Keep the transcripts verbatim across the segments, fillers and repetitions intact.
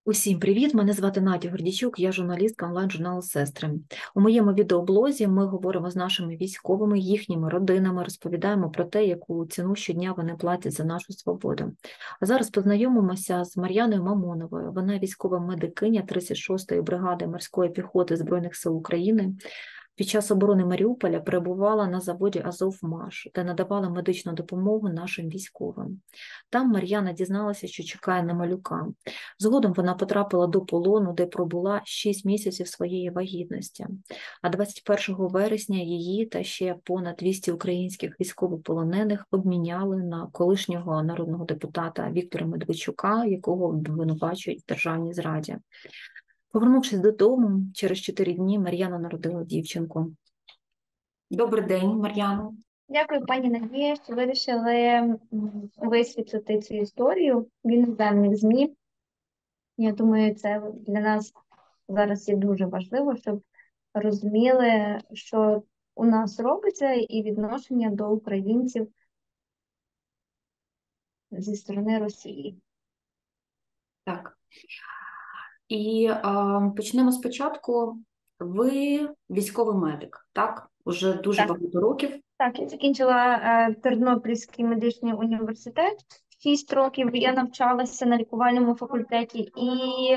Усім привіт! Мене звати Надя Гордійчук, я журналістка онлайн-журналу «Сестри». У моєму відеоблозі ми говоримо з нашими військовими, їхніми родинами, розповідаємо про те, яку ціну щодня вони платять за нашу свободу. А зараз познайомимося з Мар'яною Мамоновою. Вона військова медикиня тридцять шостої бригади морської піхоти Збройних сил України. Під час оборони Маріуполя перебувала на заводі «Азовмаш», де надавала медичну допомогу нашим військовим. Там Мар'яна дізналася, що чекає на малюка. Згодом вона потрапила до полону, де пробула шість місяців своєї вагітності. А двадцять першого вересня її та ще понад двісті українських військовополонених обміняли на колишнього народного депутата Віктора Медведчука, якого обвинувачують в державній зраді. Повернувшись додому, через чотири дні Мар'яна народила дівчинку. Добрий день, Мар'яно. Дякую, пані Надія, що вирішили висвітлити цю історію в іноземних ЗМІ. Я думаю, це для нас зараз є дуже важливо, щоб розуміли, що у нас робиться, і відношення до українців зі сторони Росії. Так. І а, почнемо спочатку. Ви військовий медик, так? Уже дуже Так. багато років. Так, я закінчила е, Тернопільський медичний університет. Шість років я навчалася на лікувальному факультеті і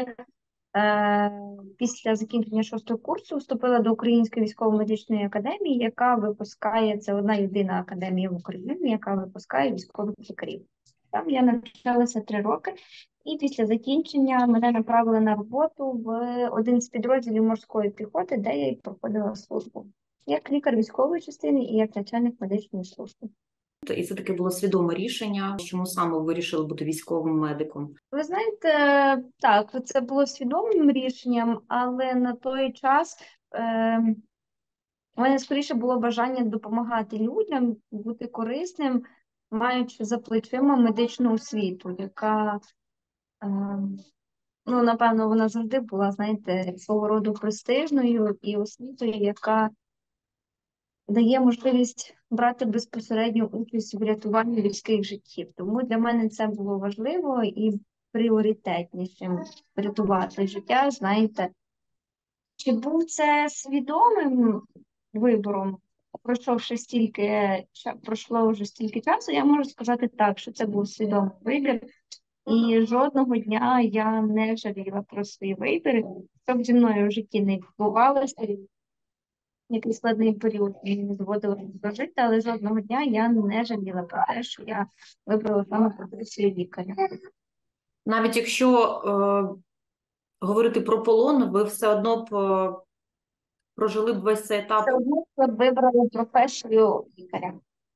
е, після закінчення шостого курсу вступила до Української військово-медичної академії, яка випускає, це одна єдина академія в Україні, яка випускає військових лікарів. Там я навчалася три роки, і після закінчення мене направили на роботу в один з підрозділів морської піхоти, де я і проходила службу. Як лікар військової частини і як начальник медичної служби. І це таке було свідоме рішення, чому саме ви вирішили бути військовим медиком? Ви знаєте, так, це було свідомим рішенням, але на той час е, у мене скоріше було бажання допомагати людям, бути корисним, маючи за плечима медичну освіту, яка, е, ну, напевно, вона завжди була, знаєте, свого роду престижною і освітою, яка дає можливість брати безпосередню участь в рятуванні людських життів. Тому для мене це було важливо і пріоритетнішим рятувати життя, знаєте. Чи був це свідомим вибором, пройшовши стільки, пройшло вже стільки часу, я можу сказати так, що це був свідомий вибір. І жодного дня я не жаліла про свій вибір, що б зі мною в житті не відбувалося. Який складний період мені доводилося прожити, але жодного дня я не жаліла про те, що я вибрала саме професію лікаря. Навіть якщо е, говорити про полон, ви все одно б е, прожили б весь цей етап. Все одно я вибрала професію лікаря.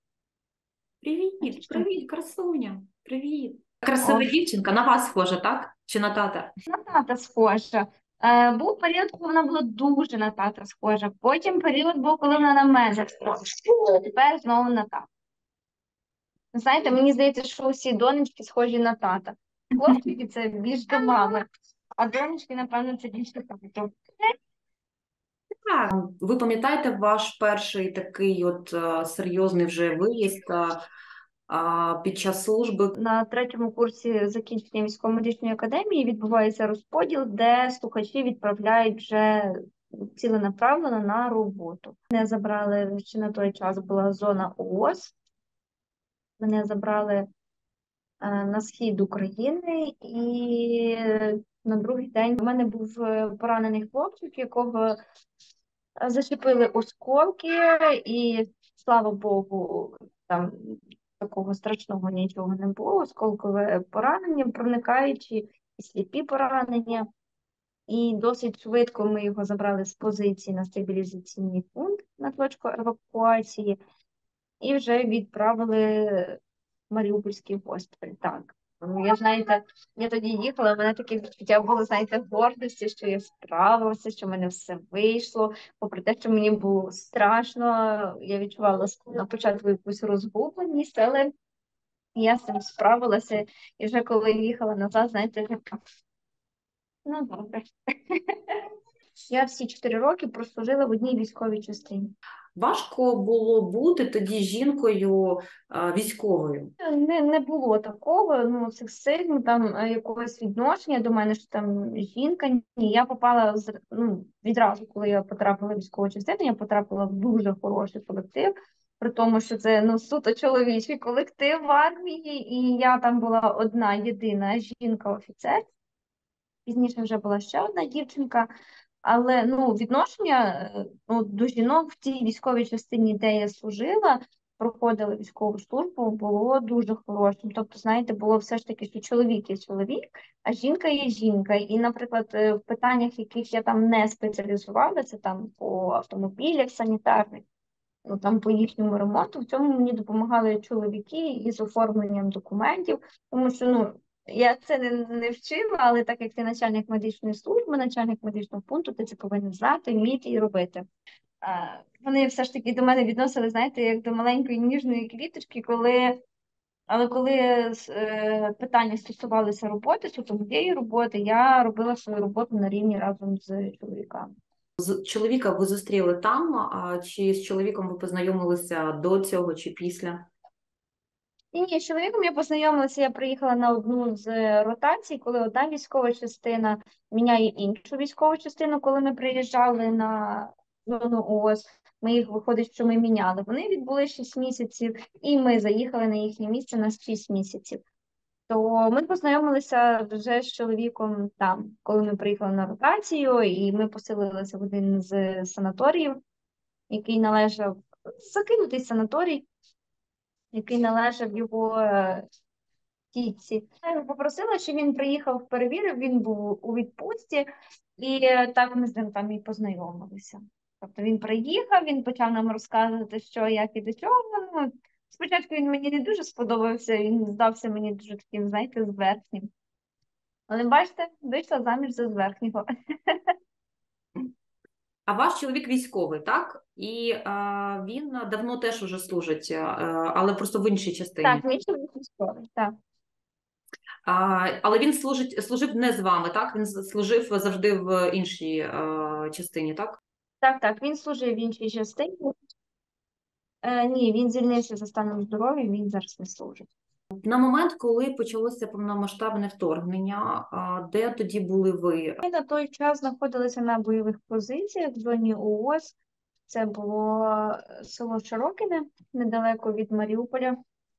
Привіт, привіт, красуня, привіт. Красива О. дівчинка, на вас схожа, так? Чи на тата? На тата схожа. Е, був період, коли вона була дуже на тата схожа. Потім період був, коли вона на мене схожа. Тепер знову на тата. Знаєте, мені здається, що усі донечки схожі на тата. Хлопчики – це більш до мами, а донечки, напевно, це більш до тата. Так. Ви пам'ятаєте ваш перший такий от а, серйозний вже виїзд а, а, під час служби? На третьому курсі закінчення військово-медичної академії відбувається розподіл, де слухачі відправляють вже ціленаправлено на роботу. Мене забрали, ще на той час була зона ООС, мене забрали е, на схід України, і на другий день у мене був поранений хлопчик, якого зачепили осколки, і, слава Богу, там такого страшного нічого не було, осколкове поранення, проникаючі і сліпі поранення. І досить швидко ми його забрали з позиції на стабілізаційний пункт на точку евакуації і вже відправили в Маріупольський госпіталь. Так. Я, знаєте, я тоді їхала, в мене таке відчуття було, знаєте, гордості, що я справилася, що в мене все вийшло. Попри те, що мені було страшно, я відчувала на початку якусь розгубленість, але я з цим справилася. І вже коли їхала назад, знаєте, така, ну добре. Я всі чотири роки прослужила в одній військовій частині. Важко було бути тоді жінкою е, військовою? Не, не було такого, ну, сексизму, там е, якогось відношення до мене, що там жінка. Ні, я попала з- ну, відразу, коли я потрапила в військову частину, я потрапила в дуже хороший колектив, при тому, що це ну, суто чоловічий колектив в армії, і я там була одна єдина жінка-офіцер. Пізніше вже була ще одна дівчинка. Але ну, відношення е, ну, до жінок в тій військовій частині, де я служила, проходила військову службу, було дуже хорошим. Тобто, знаєте, було все ж таки, що чоловік є чоловік, а жінка є жінка. І, наприклад, е, в питаннях, яких я там не спеціалізувала, це там по автомобілях санітарних, ну там по їхньому ремонту, в цьому мені допомагали чоловіки із оформленням документів, тому що ну. Я це не, не вчила, але так як ти начальник медичної служби, начальник медичного пункту, ти це повинен знати, вміти і робити. А, вони все ж таки до мене відносили, знаєте, як до маленької ніжної квіточки, коли, але коли е, питання стосувалися роботи, суто моєї роботи, я робила свою роботу на рівні разом з чоловіками. З чоловіка ви зустріли там, а чи з чоловіком ви познайомилися до цього чи після? Ні, ні, з чоловіком я познайомилася, я приїхала на одну з ротацій, коли одна військова частина міняє іншу військову частину, коли ми приїжджали на зону ООС, ми їх, виходить, що ми міняли. Вони відбули шість місяців, і ми заїхали на їхнє місце на шість місяців. То ми познайомилися вже з чоловіком там, коли ми приїхали на ротацію, і ми поселилися в один з санаторіїв, який належав закинутий санаторій, який належав його е, тітці. Я його попросила, щоб він приїхав, перевірив, він був у відпустці, і е, так ми з ним там і познайомилися. Тобто він приїхав, він почав нам розказувати, що, як і до чого. Ну, спочатку він мені не дуже сподобався, він здався мені дуже таким, знаєте, зверхнім. Але бачите, вийшла заміж за зверхнього. А ваш чоловік військовий, так? І е, він давно теж уже служить, е, але просто в іншій частині. Так, мій чоловік військовий, так. А, але він служить, служив не з вами, так? Він служив завжди в іншій е, частині, так? Так, так, він служив в іншій частині. Е, ні, він звільнився за станом здоров'я, він зараз не служить. На момент, коли почалося повномасштабне вторгнення, а, де тоді були ви? Ми на той час знаходилися на бойових позиціях в зоні ООС. Це було е, село Широкине, недалеко від Маріуполя,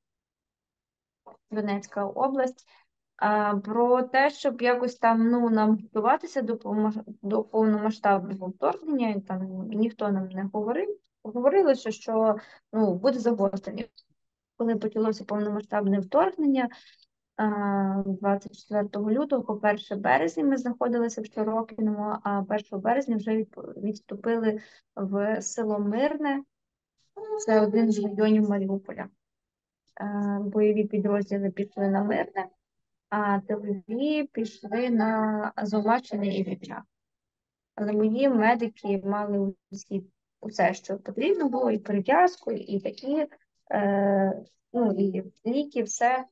Донецька область. А, про те, щоб якось там ну, нам готуватися до, повно- до повномасштабного вторгнення, там ніхто нам не говорив. Говорили, що, що ну, буде загострення. Коли почалося повномасштабне вторгнення, а, двадцять четвертого лютого, по перше березня ми знаходилися в Широкиному, а першого березня вже відп- відступили в село Мирне, це один з районів Маріуполя. Е, Бойові підрозділи пішли на Мирне, а тилові пішли на Азовмаччини і Вівча. Але мої медики мали усі усе, що потрібно було, і перев'язку, і такі, е, ну, і ліки, все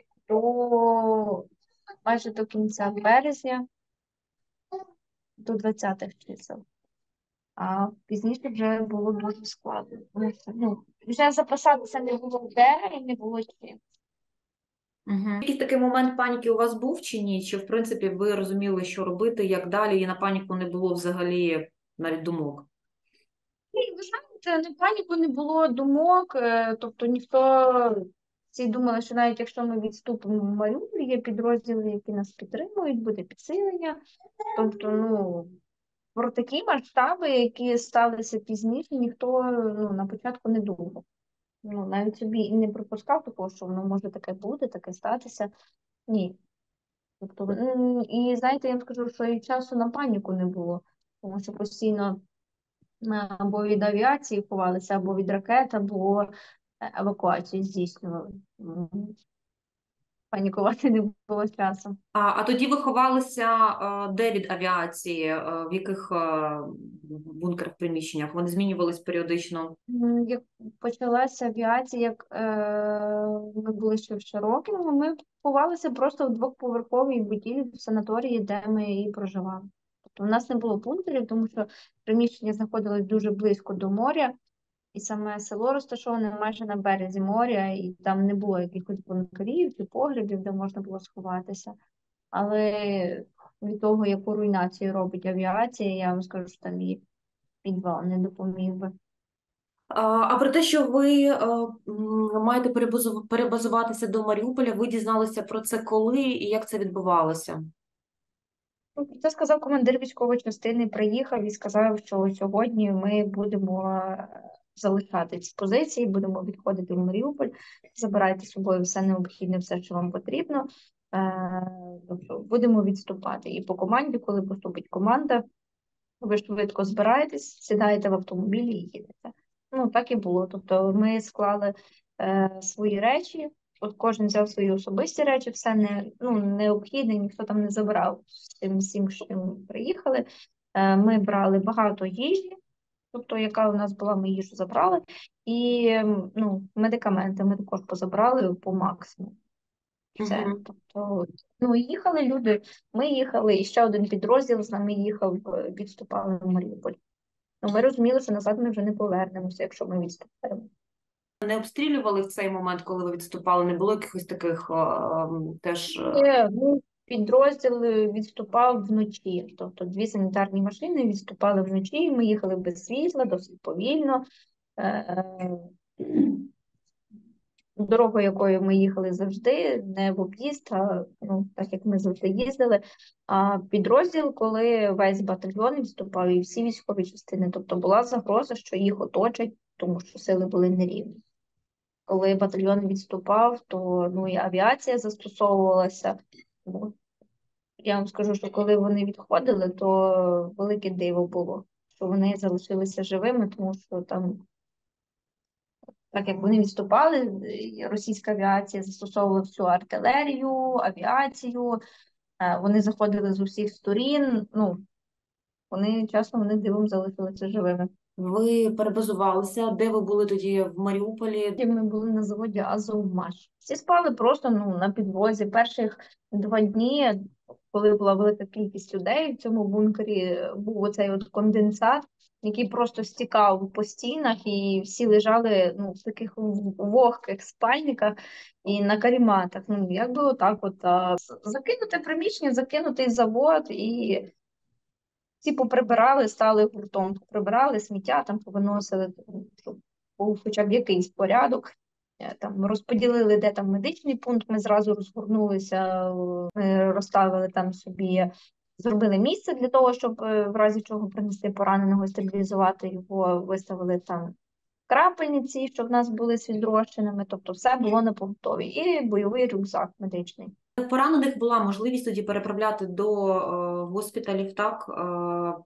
до майже до кінця березня, до двадцятих чисел. А пізніше вже було дуже складно. Тому що, ну, вже записатися не було де і не було чим. Угу. Якийсь такий момент паніки у вас був чи ні? Чи, в принципі, ви розуміли, що робити, як далі, і на паніку не було взагалі навіть думок? І ви знаєте, не паніку, не було думок, е, тобто ніхто всі думали, що навіть якщо ми відступимо в Маріуполь, є підрозділи, які нас підтримують, буде підсилення. Тобто, ну, про такі масштаби, які сталися пізніше, ніхто ну, на початку не думав. Ну, навіть собі і не припускав такого, що воно може таке бути, таке статися. Ні. Тобто, м, і знаєте, я вам скажу, що і часу на паніку не було, тому що постійно е, або від авіації ховалися, або від ракет, або е, евакуацію здійснювали. М, Панікувати не було часу. А, а тоді ви ховалися е, де від авіації, е, в яких е, бункерах, приміщеннях? Вони змінювались періодично? М, Як почалася авіація, як е, ми були ще в Широкиному, ми ховалися просто в двохповерховій будівлі в санаторії, де ми і проживали. Тобто у нас не було бункерів, тому що приміщення знаходилось дуже близько до моря, І саме село розташоване майже на березі моря, і там не було якихось бункерів чи погребів, де можна було сховатися. Але від того, яку руйнацію робить авіація, я вам скажу, що там і підвал не допоміг би. А а про те, що ви е, м, маєте перебазу- перебазуватися до Маріуполя, ви дізналися про це коли і як це відбувалося? Ну, про це сказав командир військової частини, приїхав і сказав, що сьогодні ми будемо е, залишати ці позиції, будемо відходити в Маріуполь, забирайте з собою все необхідне, все, що вам потрібно. Е, Тобто будемо відступати. І по команді, коли поступить команда, ви швидко збираєтесь, сідаєте в автомобілі і їдете. Ну, так і було. Тобто ми склали е, свої речі, от кожен взяв свої особисті речі, все не, ну, необхідне, ніхто там не забрав з тим всім, що ми приїхали. Е, ми брали багато їжі, тобто, яка у нас була, ми їжу забрали, і ем, ну, медикаменти ми також позабрали по максимуму. Все. Угу. Тобто, ну, їхали люди, ми їхали, і ще один підрозділ з нами їхав, е, відступали в Маріуполь. Ну, ми розуміли, що назад ми вже не повернемося, якщо ми відступаємо. Не обстрілювали в цей момент, коли ви відступали? Не було якихось таких е, м, теж. е, Е, ну, підрозділ е, відступав вночі, тобто дві санітарні машини відступали вночі, ми їхали без світла, досить повільно. Е, е, Дорогою, якою ми їхали завжди, не в об'їзд, а ну, так як ми завжди їздили. А підрозділ, коли весь батальйон відступав і всі військові частини, тобто була загроза, що їх оточать, тому що сили були нерівні. Коли батальйон відступав, то ну, і авіація застосовувалася. Ну, я вам скажу, що коли вони відходили, то велике диво було, що вони залишилися живими, тому що там так як вони відступали, і російська авіація застосовувала всю артилерію, авіацію, е, вони заходили з усіх сторін. Ну, вони чесно, вони дивом залишилися живими. Ви перебазувалися? Де ви були тоді в Маріуполі? І ми були на заводі Азовмаш. Всі спали просто ну, на підлозі. Перших два дні, коли була велика кількість людей, в цьому бункері був оцей от конденсат, який просто стікав по стінах, і всі лежали ну, в таких вогких спальниках і на каріматах. Ну, якби отак от. А, закинуте приміщення, закинутий завод, і всі поприбирали, стали гуртом, поприбирали сміття, там повиносили, щоб був хоча б якийсь порядок. Е, Там розподілили, де там медичний пункт, ми зразу розгорнулися, ми розставили там собі, зробили місце для того, щоб е, в разі чого принести пораненого, стабілізувати його, виставили там крапельниці, щоб в нас були з відрощеними, тобто все було на поготові. І бойовий рюкзак медичний. Поранених була можливість тоді переправляти до е, госпіталів, так? Е,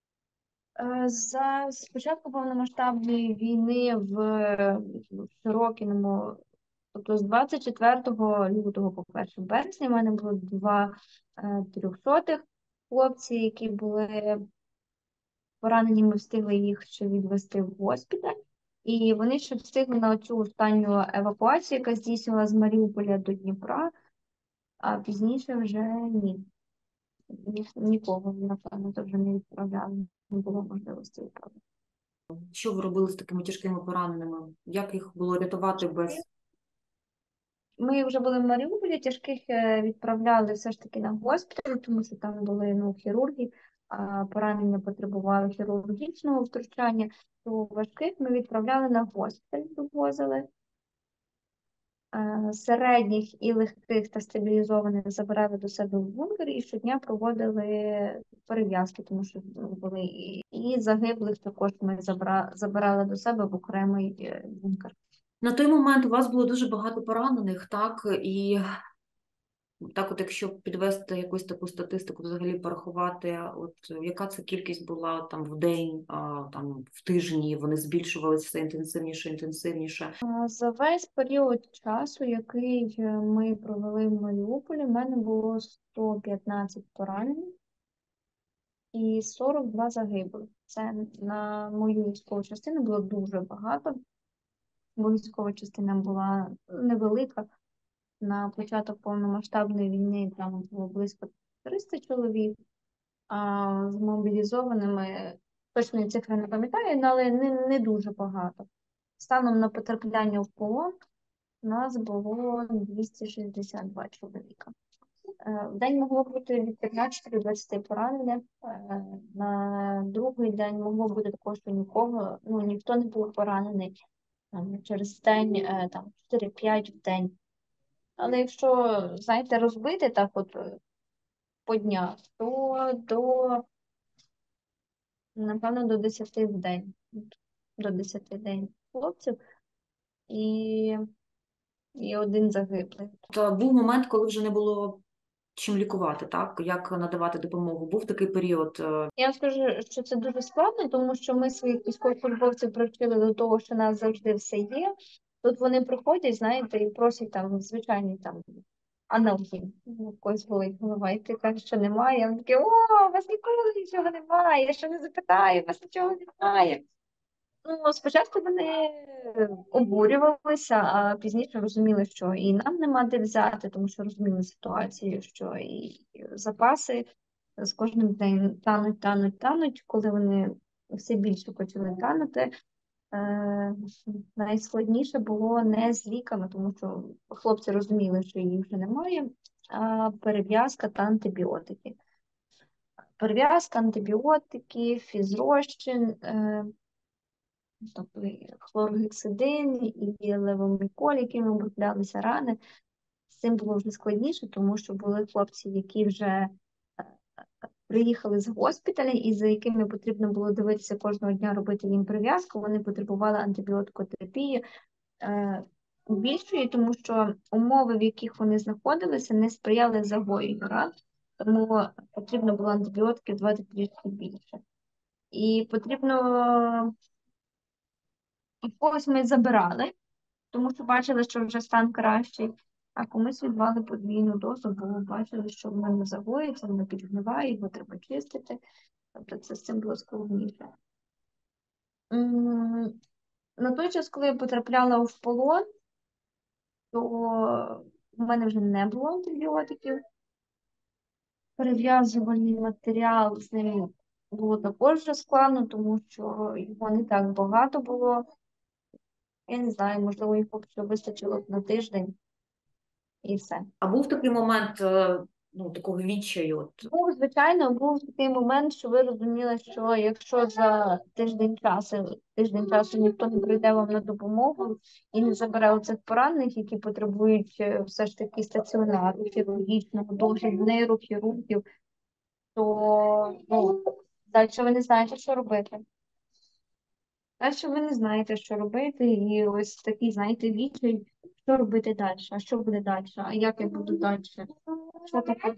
Е, За спочатку повномасштабної війни в в Широкіному, тобто з двадцять четвертого лютого по перше березня, в мене було два е, трьохсотих хлопці, які були поранені, ми встигли їх ще відвести в госпіталь. І вони ще встигли на цю останню евакуацію, яка здійснювалася з Маріуполя до Дніпра, а пізніше вже ні. Ні- Нікого, напевно, то вже не відправляли, не було можливості відправити. що ви робили з такими тяжкими пораненими? Як їх було рятувати без. Ми вже були в Маріуполі, тяжких е, відправляли все ж таки на госпіталь, тому що там були ну, хірурги, а поранення потребували хірургічного втручання. То важких ми відправляли на госпіталь, вивозили. Е, Середніх і легких та стабілізованих забирали до себе в бункер і щодня проводили перев'язки, тому що ну, були і, і загиблих також ми забра, забирали до себе в окремий е, бункер. На той момент у вас було дуже багато поранених, так? І так, от якщо підвести якусь таку статистику, взагалі порахувати, от яка це кількість була там в день, а, там в тижні, вони збільшувалися все інтенсивніше, інтенсивніше. А За весь період часу, який е, ми провели в Маріуполі, в мене було сто п'ятнадцять поранених і сорок два загиблих. Це на мою військову частину було дуже багато, бо військова частина була невелика. На початок повномасштабної війни там було близько триста чоловік, а з мобілізованими точної цифри не пам'ятаю, але не, не дуже багато. Станом на потрапляння в полон у нас було двісті шістдесят два чоловіка. Е, В день могло бути від п'ятнадцяти до двадцяти поранених. Е, На другий день могло бути також, що нікого, ну, ніхто не був поранений. Там, через день, е, там, чотири-п'ять в день. Але якщо, знаєте, розбити так от е, по днях, то до, напевно, до десяти в день. До десяти в день хлопців і, і один загиблий. Та був момент, коли вже не було чим лікувати, так? Як надавати допомогу? Був такий період. е, Я вам скажу, що це дуже складно, тому що ми своїх військовослужбовців привчили до того, що в нас завжди все є. Тут вони приходять, знаєте, і просять там звичайні там аналогін. У когось болить голова, і ти кажеш, що немає. А вони такі, о, у вас ніколи нічого немає, я ще не запитаю, у вас нічого немає. Ну, спочатку вони обурювалися, а пізніше розуміли, що і нам нема де взяти, тому що розуміли ситуацію, що і запаси з кожним днем тануть, тануть, тануть. Коли вони все більше почали танути, е, найскладніше було не з ліками, тому що хлопці розуміли, що їх вже немає, а перев'язка та антибіотики. Перев'язка, антибіотики, фізрозчин, е, тобто і хлоргексидин і левоміколь, якими оброблялися рани. З цим було вже складніше, тому що були хлопці, які вже е, приїхали з госпіталя, і за якими потрібно було дивитися кожного дня, робити їм прив'язку. Вони потребували антибіотикотерапії е, більшої, тому що умови, в яких вони знаходилися, не сприяли загоєнню ран, тому потрібно було антибіотиків давати трішки більше. І потрібно і когось ми забирали, тому що бачили, що вже стан кращий, а комусь віддавали подвійну дозу, бо бачили, що воно не загоїться, воно підгниває, його треба чистити. Тобто це з цим було складніше. М, На той час, коли я потрапляла в полон, то в мене вже не було антибіотиків. Перев'язувальний матеріал з ним було також вже складно, тому що його не так багато було. Я не знаю, можливо, їх поки що вистачило б на тиждень і все. А був такий момент, е, ну, такого відчаю. От. Був, звичайно, був такий момент, що ви розуміли, що якщо за тиждень часу, тиждень часу ніхто не прийде вам на допомогу і не забере оцих поранених, які потребують е, все ж таки стаціонару, хірургічного, довгих нейрохірургів, то ну, далі ви не знаєте, що робити. Далі ви не знаєте, що робити, і ось такий, знаєте, відчай, що робити далі, а що буде далі, а як я буду далі, що таке.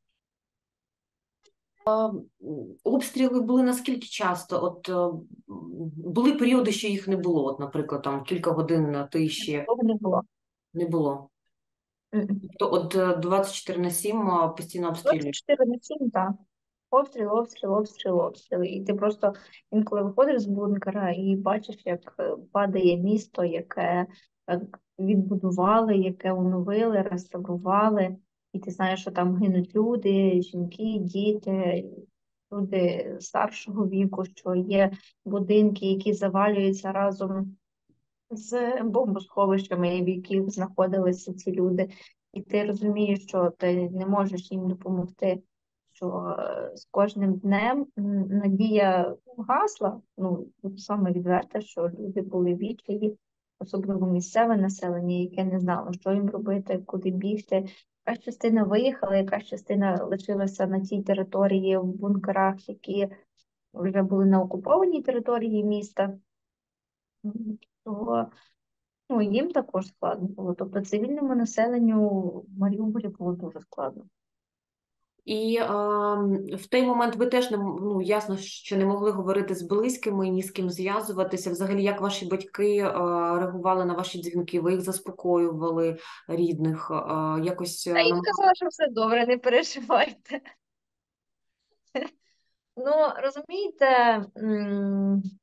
Обстріли були наскільки часто? От е, були періоди, що їх не було. От, наприклад, там кілька годин тиші Такого не було. не було. Мгм. Тобто от е, двадцять чотири на сім а, постійно обстрілюють. двадцять чотири на сім, так. Обстріл, обстріл, обстріл, обстріл. І ти просто інколи виходиш з бункера і бачиш, як е, падає місто, яке е, відбудували, яке оновили, реставрували. І ти знаєш, що там гинуть люди, жінки, діти, люди старшого віку, що є будинки, які завалюються разом з бомбосховищами, в яких знаходилися ці люди. І ти розумієш, що ти не можеш їм допомогти, що е, з кожним днем м, надія гасла, ну, саме відверте, що люди були в відчаї, особливо місцеве населення, яке не знало, що їм робити, куди бігти. Якась частина виїхала, якась частина лишилася на тій території в бункерах, які вже були на окупованій території міста. М, То ну, їм також складно було. Тобто цивільному населенню в Маріуполі було дуже складно. І е, в той момент ви теж не м- ну, ясно, що не могли говорити з близькими, ні з ким зв'язуватися. Взагалі, як ваші батьки е, реагували на ваші дзвінки? Ви їх заспокоювали, рідних, е, якось Та е, їм намагали? казала, що все добре, не переживайте. Ну, розумієте, м,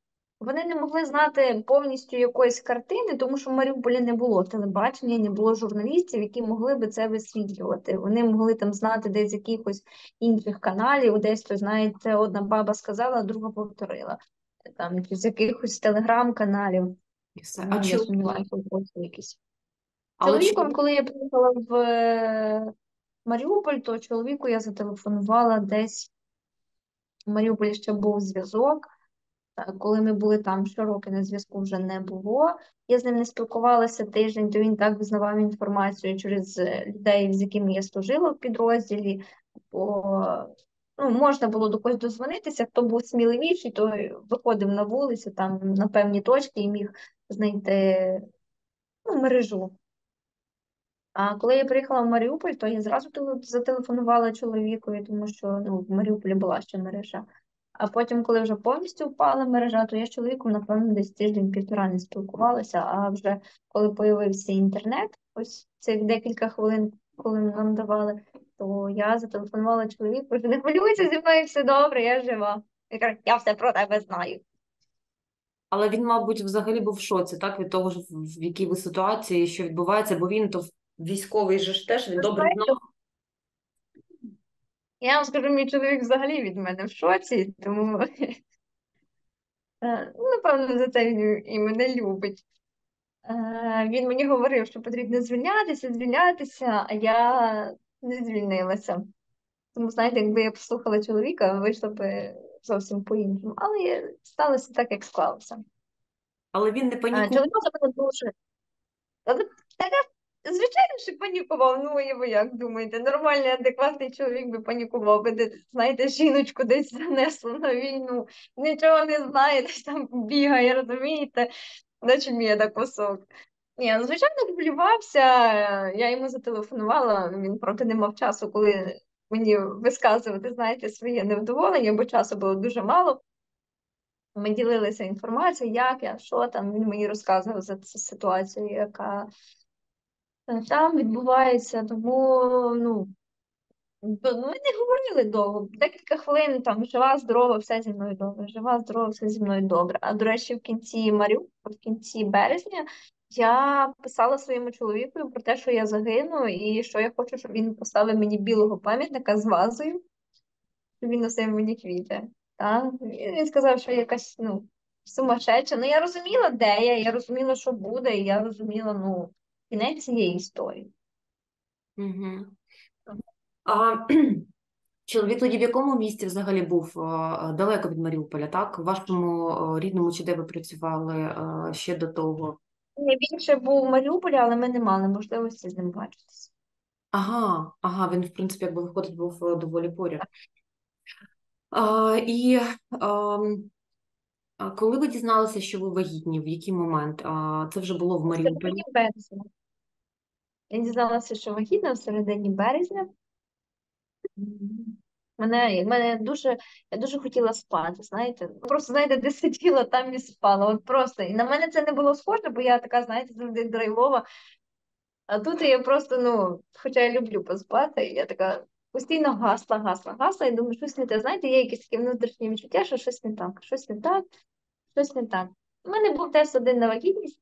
вони не могли знати повністю якоїсь картини, тому що в Маріуполі не було телебачення, не було журналістів, які могли би це висвітлювати. Вони могли там знати десь з якихось інших каналів, десь то знаєте, одна баба сказала, друга повторила. Там з якихось телеграм-каналів. І все. А Ну, я чол... сумніваюся, що це якісь. Але Чоловіком, чоловік коли я приїхала в е, Маріуполь, то чоловіку я зателефонувала десь. В Маріуполі ще був зв'язок. Е, Коли ми були там щороки, на зв'язку вже не було. Я з ним не спілкувалася тиждень, то він так визнавав інформацію через е, людей, з якими я служила в підрозділі. Бо ну, можна було до когось дозвонитися, хто був сміливіший, той виходив на вулицю, там на певні точки і міг знайти ну, мережу. А коли я приїхала в Маріуполь, то я зразу теле- зателефонувала чоловікові, тому що ну, в Маріуполі була ще мережа. А потім, коли вже повністю впала мережа, то я з чоловіком, напевно, десь тиждень-півтора не спілкувалася. А вже коли появився інтернет, ось цих декілька хвилин, коли нам давали, то я зателефонувала чоловіку, що не хвилюйся, зі мною все добре, я жива. Я кажу, я все про тебе знаю. Але він, мабуть, взагалі був в шоці, так, від того, ж, в в якій ви ситуації, що відбувається, бо він то військовий же ж теж, він Ви добре знав. знаєте, я вам скажу, мій чоловік взагалі від мене в шоці, тому Е, ну, напевно, за це він і мене любить. Е, Він мені говорив, що потрібно звільнятися, звільнятися, а я не звільнилася. Тому, знаєте, якби я послухала чоловіка, вийшло б зовсім по-іншому. Але я- сталося так, як склалося. Але він не Е, панікував. Чоловік мене дуже. Але така, звичайно, що панікував. Ну, і ви як думаєте, нормальний, адекватний чоловік би панікував, би, де, знаєте, жіночку десь занесло на війну, нічого не знає, десь там бігає, розумієте? Наче мій кусок. Ні, ну, звичайно, хвилювався. Я йому зателефонувала, він проти не мав часу, коли мені висказувати, знаєте, своє невдоволення, бо часу було дуже мало. Ми ділилися інформацією, як я, що там. Він мені розказував за цю ситуацію, яка е, там відбувається. Тому ну, б- ми не говорили довго. Декілька хвилин там жива, здорова, все зі мною добре. Жива, здорова, все зі мною добре. А до речі, в кінці Маріуполя, в кінці березня, я писала своєму чоловіку про те, що я загину, і що я хочу, щоб він поставив мені білого пам'ятника з вазою, щоб він носив мені квіти. Та? І він сказав, що я якась ну, сумасшедша. Ну я розуміла, де я, я розуміла, що буде, і я розуміла ну, кінець цієї історії. Угу. А чоловік тоді в якому місті взагалі був? А, далеко від Маріуполя, так? В вашому а, рідному чи де ви працювали а, ще до того? Він більше був у Маріуполі, але ми не мали можливості з ним бачитися. Ага, ага, він, в принципі, якби виходить, був е, доволі поряд. А, і ам, а коли ви дізналися, що ви вагітні, в який момент? А, це вже було в В середині Маріуполі? березня. Я дізналася, що вагітна в середині березня. Мгм. Мене, мене дуже, я дуже хотіла спати, знаєте. Просто, знаєте, де сиділа, там і спала. От просто. І на мене це не було схоже, бо я така, знаєте, завжди драйвова. А тут я просто, ну, хоча я люблю поспати, і я така постійно гасла, гасла, гасла, і думаю, щось не те. Знаєте, є якесь таке внутрішнє відчуття, що щось не так, щось не так, щось не так. У мене був тест один на вагітність,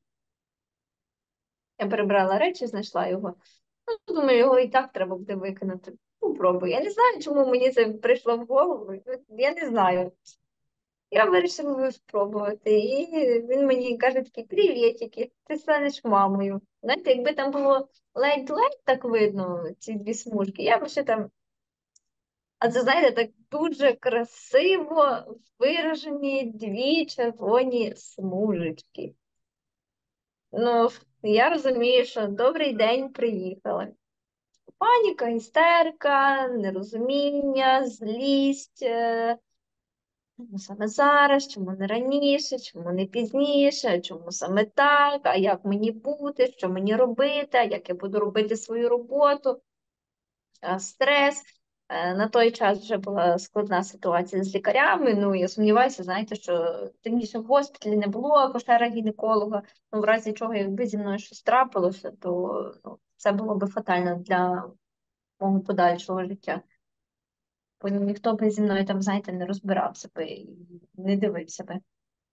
я перебрала речі, знайшла його. Ну, думаю, його і так треба буде викинути. Попробую. Я не знаю, чому мені це прийшло в голову. Я не знаю. Я вирішила його спробувати. І він мені каже такий привітики, ти станеш мамою. Знаєте, якби там було ледь-ледь так видно, ці дві смужки, я б ще там. А це, знаєте, так дуже красиво виражені дві червоні смужечки. Ну, я розумію, що добрий день приїхали. Паніка, істерика, нерозуміння, злість. е, Чому саме зараз, чому не раніше, чому не пізніше, чому саме так, а як мені бути, що мені робити, а як я буду робити свою роботу, а, стрес. Е, На той час вже була складна ситуація з лікарями. Ну, я сумніваюся, знаєте, що тим більше в госпіталі не було акушера-гінеколога. Ну, в разі чого, якби зі мною щось трапилося, то ну, це було би фатально для мого подальшого життя. Бо ніхто би зі мною там, знаєте, не розбирався би і не дивився би.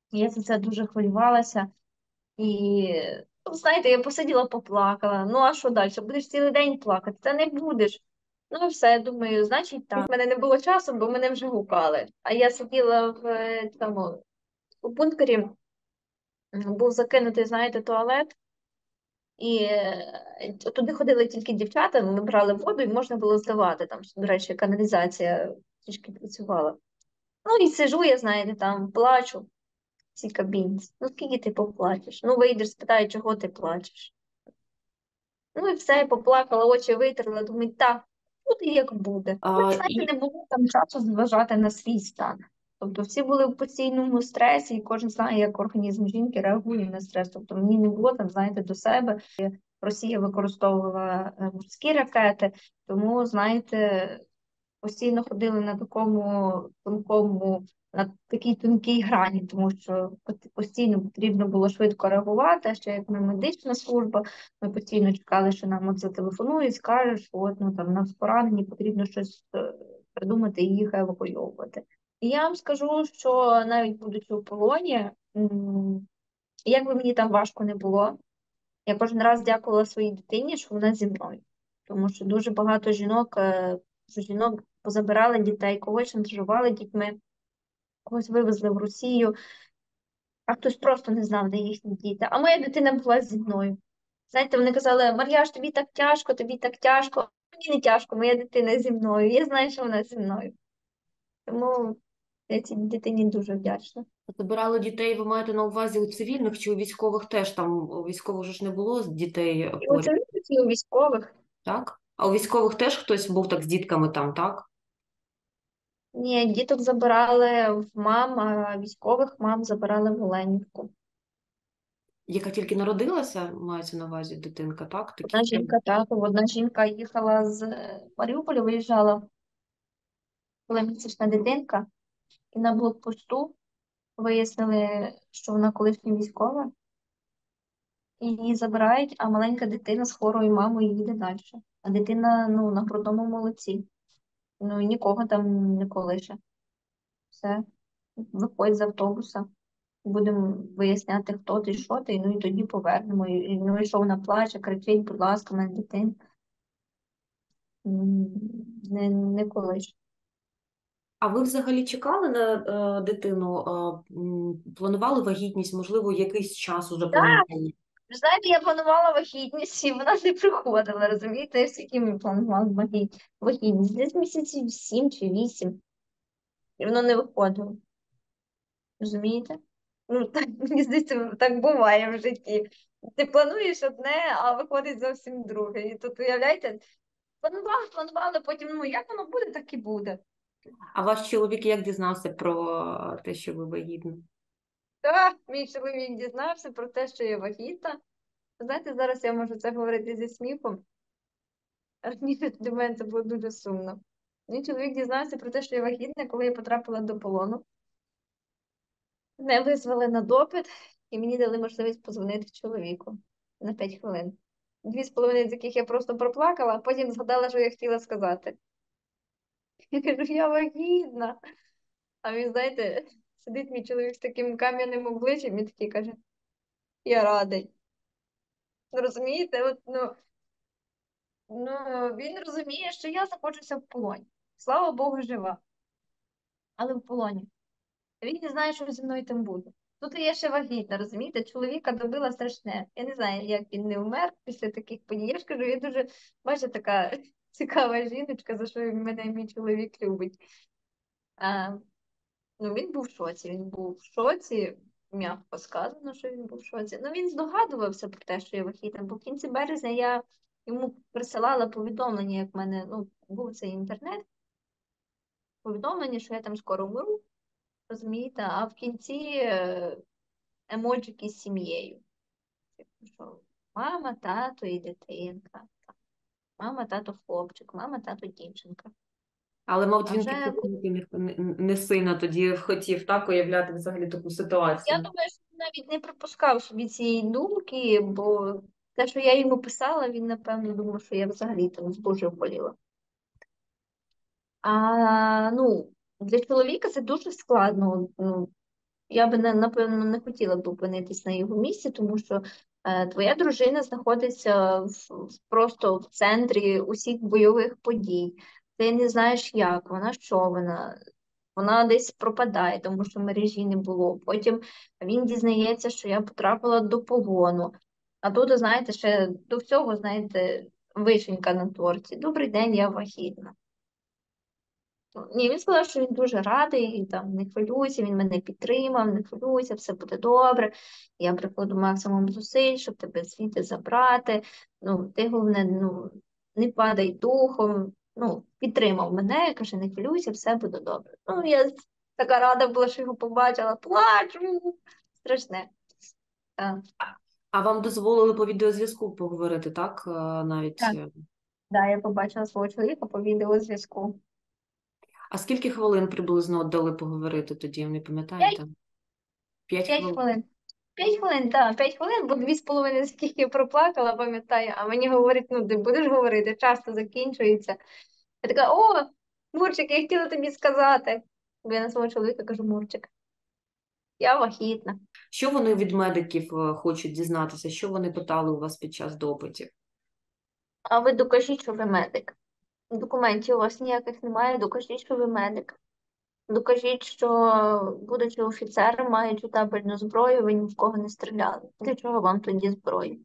Я за це дуже хвилювалася. І, ну, знаєте, я посиділа, поплакала. Ну, а що далі? Будеш цілий день плакати? Та не будеш. Ну, і все, думаю, значить так. У мене не було часу, бо мене вже гукали. А я сиділа в е, тому, у бункері, м, був закинутий, знаєте, туалет. І е, туди ходили тільки дівчата, ми брали воду і можна було здавати. Там, до речі, каналізація трішки працювала. Ну і сижу, я, знаєте, там плачу в цій кабінці. Ну, скільки ти поплачеш? Ну, вийдеш, спитаю, чого ти плачеш. Ну і все, я поплакала, очі витерла, думаю, так, буде як буде. Але, А, знаєте, і не було там часу зважати на свій стан. Тобто всі були в постійному стресі, і кожен знає, як організм жінки реагує на стрес. Тобто мені не було там, знаєте, до себе. Росія використовувала е, морські ракети, тому, знаєте, постійно ходили на такому тонкому, на такій тонкій грані, тому що постійно потрібно було швидко реагувати, а ще як ми медична служба, ми постійно чекали, що нам от зателефонують, скажуть, що от, ну, там, нас поранені, потрібно щось е, придумати і їх евакуйовувати. І я вам скажу, що навіть будучи у полоні, м, як би мені там важко не було, я кожен раз дякувала своїй дитині, що вона зі мною. Тому що дуже багато жінок, е, жінок позабирали дітей, когось шантажували дітьми, когось вивезли в Росію, а хтось просто не знав, де їхні діти. А моя дитина була зі мною. Знаєте, вони казали, Мар'яш, тобі так тяжко, тобі так тяжко. Мені не тяжко, моя дитина зі мною. Я знаю, що вона зі мною. Тому я цій дитині дуже вдячна. забирали дітей, ви маєте на увазі у цивільних чи у військових теж там, у військових же ж не було з дітей І поряд, оце і у військових. так? А у військових теж хтось був так з дітками там, так? Ні, діток забирали в мам, а військових мам забирали в Оленівку. Яка тільки народилася, мається на увазі дитинка, так? Такі Одна ще. жінка так, одна жінка їхала з Маріуполя, виїжджала, коли місячна дитинка, і на блокпосту вияснили, що вона колишня військова, і її забирають, а маленька дитина з хворою мамою їде далі. А дитина, ну, на грудному молоці. Ну, і нікого там не колише. Все, виходь з автобуса. Будемо виясняти, хто ти, що ти, ну і тоді повернемо. І, ну і що вона плаче, кричить, будь ласка, мене дитина. М, Не, не колиш. А ви взагалі чекали на е, дитину? Е, м, планували вагітність, можливо, якийсь час уже Так, планували? ви знаєте, я планувала вагітність, і вона не приходила, розумієте, скільки ми планували вагітність, вагітність, десь місяців сім чи вісім, і воно не виходило, розумієте? Ну, так, мені здається, так буває в житті. Ти плануєш одне, а виходить зовсім друге. І тут, уявляєте, планували, планували, потім, ну, як воно буде, так і буде. А ваш чоловік як дізнався про те, що ви вагітні? Так, мій чоловік дізнався про те, що я вагітна. Знаєте, зараз я можу це говорити зі сміхом. Раніше для мене це було дуже сумно. Мій чоловік дізнався про те, що я вагітна, коли я потрапила до полону. Мене визвали на допит, і мені дали можливість позвонити чоловіку на п'ять хвилин. Дві з половиною з яких я просто проплакала, а потім згадала, що я хотіла сказати. Я кажу, я вагітна. А він, знаєте, сидить мій чоловік з таким кам'яним обличчям і такий каже, я радий. Ну, розумієте, от, ну, ну, він розуміє, що я знаходжуся в полоні. Слава Богу, жива, але в полоні. Він не знає, що зі мною там буде. Тут я ще вагітна, розумієте? Чоловіка добила страшне. Я не знаю, як він не вмер після таких подій. Я ж кажу, я дуже, бачите, така цікава жіночка, за що мене мій чоловік любить. А, ну, він був в шоці. Він був в шоці, м'яко сказано, що він був в шоці. Ну, він здогадувався про те, що я вагітна, бо в кінці березня я йому присилала повідомлення, як в мене ну, був цей інтернет, повідомлення, що я там скоро вмру. Розумієте, а в кінці е, емоджики з сім'єю. Типу, що мама, тато і дитинка. Мама, тато, хлопчик, мама, тато, дівчинка. Але, мабуть, А він вже підтримки не, не, не сильно тоді хотів так уявляти взагалі таку я ситуацію. думаю, що він навіть не припускав собі цієї думки, бо те, що я йому писала, він, напевно, думав, що я взагалі там збожеволіла. А ну, для чоловіка це дуже складно. Ну, Я би, на- напевно, не хотіла б опинитись на його місці, тому що е, твоя дружина знаходиться в, в- просто в центрі усіх бойових подій. Ти не знаєш, як вона, що вона. Вона десь пропадає, тому що мережі не було. Потім він дізнається, що я потрапила до полону. А тут, знаєте, ще до всього, знаєте, вишенька на торті. Добрий день, я вагітна. Ні, він сказав, що він дуже радий, і там не хвилюйся, він мене підтримав, не хвилюйся, все буде добре. Я прикладу максимум зусиль, щоб тебе звідти забрати. Ну, ти головне, ну, не падай духом. Ну, підтримав мене, каже, не хвилюйся, все буде добре. Ну, я така рада була, що його побачила, плачу. Страшне. Так, А вам дозволили по відеозв'язку поговорити, так? Е, Навіть. так. е. Да, я побачила свого чоловіка по відеозв'язку. А скільки хвилин приблизно дали поговорити тоді, не пам'ятаєте? П'ять П'ять хвилин. хвилин. П'ять хвилин, так, п'ять хвилин, бо дві з половиною скільки я проплакала, пам'ятаю, а мені говорять, ну ти будеш говорити, часто закінчується. Я така, о, Мурчик, я хотіла тобі сказати. Бо я на свого чоловіка кажу, Мурчик, я вагітна. Що вони від медиків е, хочуть дізнатися? Що вони питали у вас під час допитів? А ви докажіть, що ви медик. Документів у вас ніяких немає, докажіть, що ви медик. Докажіть, що, будучи офіцером, маючи табельну зброю, ви ні в кого не стріляли. Для чого вам тоді зброї?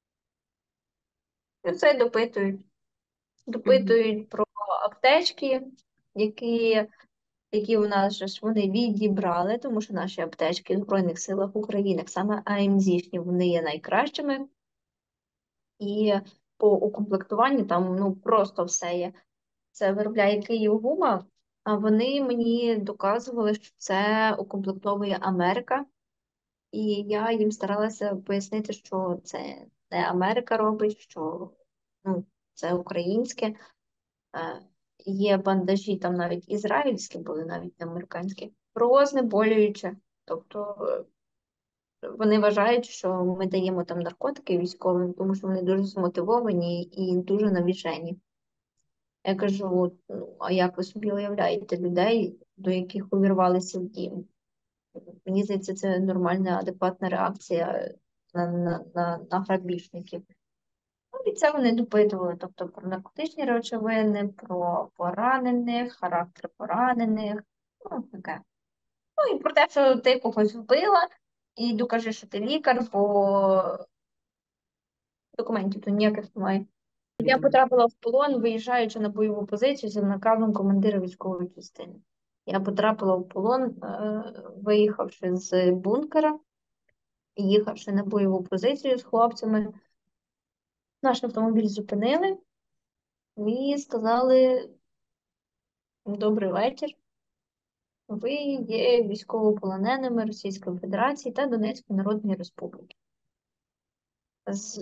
І все допитують. Мгм. Допитують про аптечки, які, які у нас же ж вони відібрали, тому що наші аптечки в Збройних силах України, саме АМЗішні, вони є найкращими. І по укомплектуванню там ну просто все є. Це виробляє Київгума, а вони мені доказували, що це укомплектовує Америка. І я їм старалася пояснити, що це не Америка робить, що ну, це українське. Е, Є бандажі, там навіть ізраїльські були, навіть не американські, про знеболююче. Тобто е, вони вважають, що ми даємо там наркотики військовим, тому що вони дуже змотивовані і дуже навіжені. Я кажу, ну, а як ви собі уявляєте людей, до яких увірвалися в дім? Мені здається, це нормальна, адекватна реакція на, на, на, на грабіжників. Ну, і це вони допитували, тобто про наркотичні речовини, про поранених, характер поранених, ну, таке. Ну і про те, що ти когось вбила, і докажи, що ти лікар, бо документів тут ніяких немає. Я Відомо. потрапила в полон, виїжджаючи на бойову позицію за наказом командира військової частини. Я потрапила в полон, е, виїхавши з бункера, їхавши на бойову позицію з хлопцями. Наш автомобіль зупинили і сказали: добрий вечір. Ви є військовополоненими Російської Федерації та Донецької Народної Республіки. З,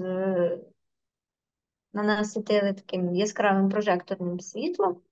на нас світили таким яскравим прожекторним світлом,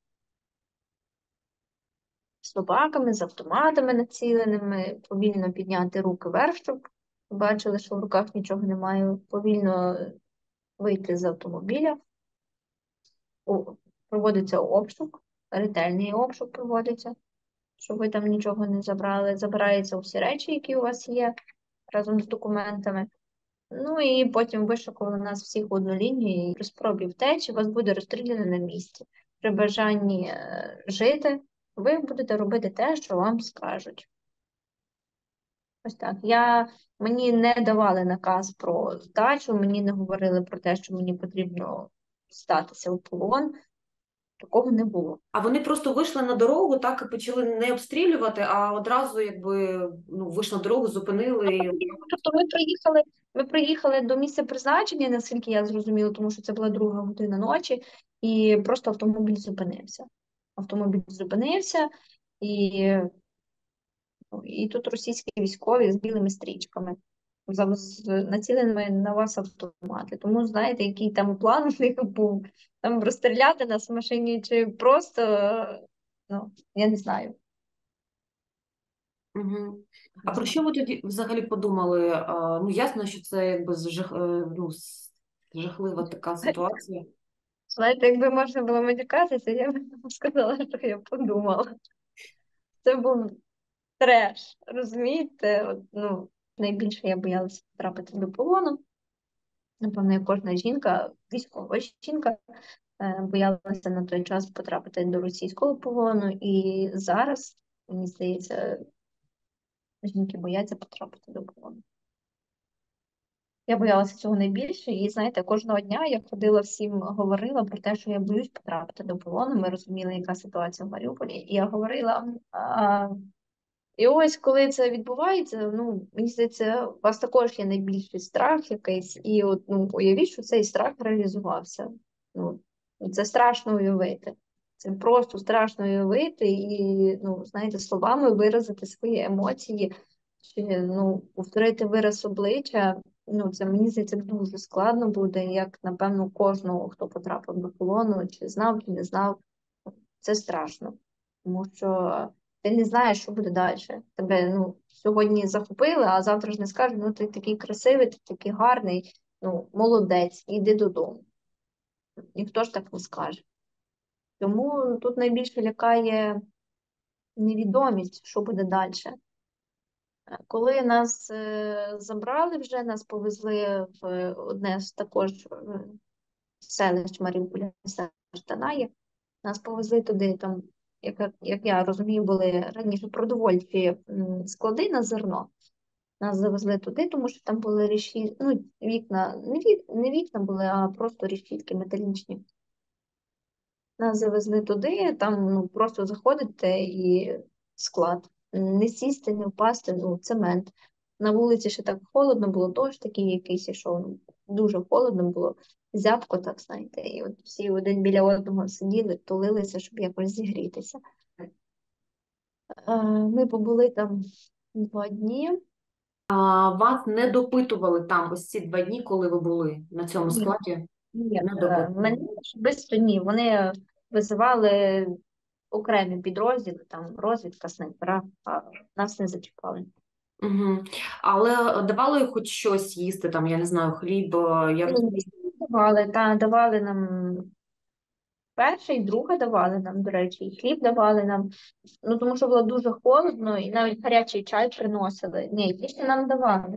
з собаками, з автоматами націленими, повільно підняти руки вверх, щоб бачили, що в руках нічого немає, повільно вийти з автомобіля. О, проводиться обшук, ретельний обшук проводиться, щоб ви там нічого не забрали. Забираються всі речі, які у вас є, разом з документами. Ну і потім вишукували нас всіх в одну лінію, і при спробі втечі вас буде розстріляно на місці. При бажанні е, жити, ви будете робити те, що вам скажуть. Ось так. Я, мені не давали наказ про здачу, мені не говорили про те, що мені потрібно здатися в полон. Такого не було. А вони просто вийшли на дорогу, так і почали не обстрілювати, а одразу якби ну, вийшли на дорогу, зупинили. і- Тобто ми приїхали, ми приїхали до місця призначення, наскільки я зрозуміла, тому що це була друга година ночі, і просто автомобіль зупинився. Автомобіль зупинився, і, ну, і тут російські військові з білими стрічками, за- з націленими на вас автомати. Тому знаєте, який там план в них був, там розстріляти нас в машині, чи просто, ну, я не знаю. Мгм. А Не про знаю. що ви тоді взагалі подумали? А, ну, ясно, що це якби жах, е, ну, с- жахлива така ситуація. Знаєте, якби можна було матюкатися, я б сказала, що я подумала. Це був треш. Розумієте? От, ну, найбільше я боялася потрапити до полону. Напевно, як кожна жінка, військова жінка, е, боялася на той час потрапити до російського полону. І зараз, мені здається, жінки бояться потрапити до полону. Я боялася цього найбільше, і знаєте, кожного дня я ходила всім, говорила про те, що я боюсь потрапити до полону. Ми розуміли, яка ситуація в Маріуполі. І я говорила, а, і ось коли це відбувається, ну мені здається, у вас також є найбільший страх якийсь, і от ну уявіть, що цей страх реалізувався. Ну це страшно уявити. Це просто страшно уявити і, ну, знаєте, словами виразити свої емоції, чи ну повторити вираз обличчя. Ну, це мені здається дуже складно буде, як напевно кожного, хто потрапив до полону, чи знав, чи не знав. Це страшно, тому що ти не знаєш, що буде далі. Тебе ну сьогодні захопили, а завтра ж не скажуть, ну ти такий красивий, ти такий гарний, ну молодець, іди додому. Ніхто ж так не скаже. Тому тут найбільше лякає невідомість, що буде далі. Коли нас е, забрали вже, нас повезли в одне з також е, селищ Маріуполя, Танаї, нас повезли туди, там, як, як я розумію, були раніше продовольчі м, склади на зерно. Нас завезли туди, тому що там були реші, ну, вікна, не, вік, не вікна були, а просто решітки металічні. Нас завезли туди, там ну, просто заходите і склад. Не сісти, не впасти, ну, цемент. На вулиці ще так холодно було, дощ такий якийсь ішов, ну, дуже холодно було, зябко, так знаєте, і от всі один біля одного сиділи, тулилися, щоб якось зігрітися. Е, Ми побули там два дні. А вас не допитували там ось ці два дні, коли ви були на цьому Ні, складі? ні, Не е, мене допитували. особисто ні. Вони визивали окремі підрозділи, там розвідка, снайпера, а нас не зачіпали. Угу. Але давали хоч щось їсти, там, я не знаю, хліб, е, я Ні, розумію. давали, та давали нам перше і друге давали нам, до речі, і хліб давали нам. Ну тому що було дуже холодно, і навіть гарячий чай приносили. Ні, їсти нам давали.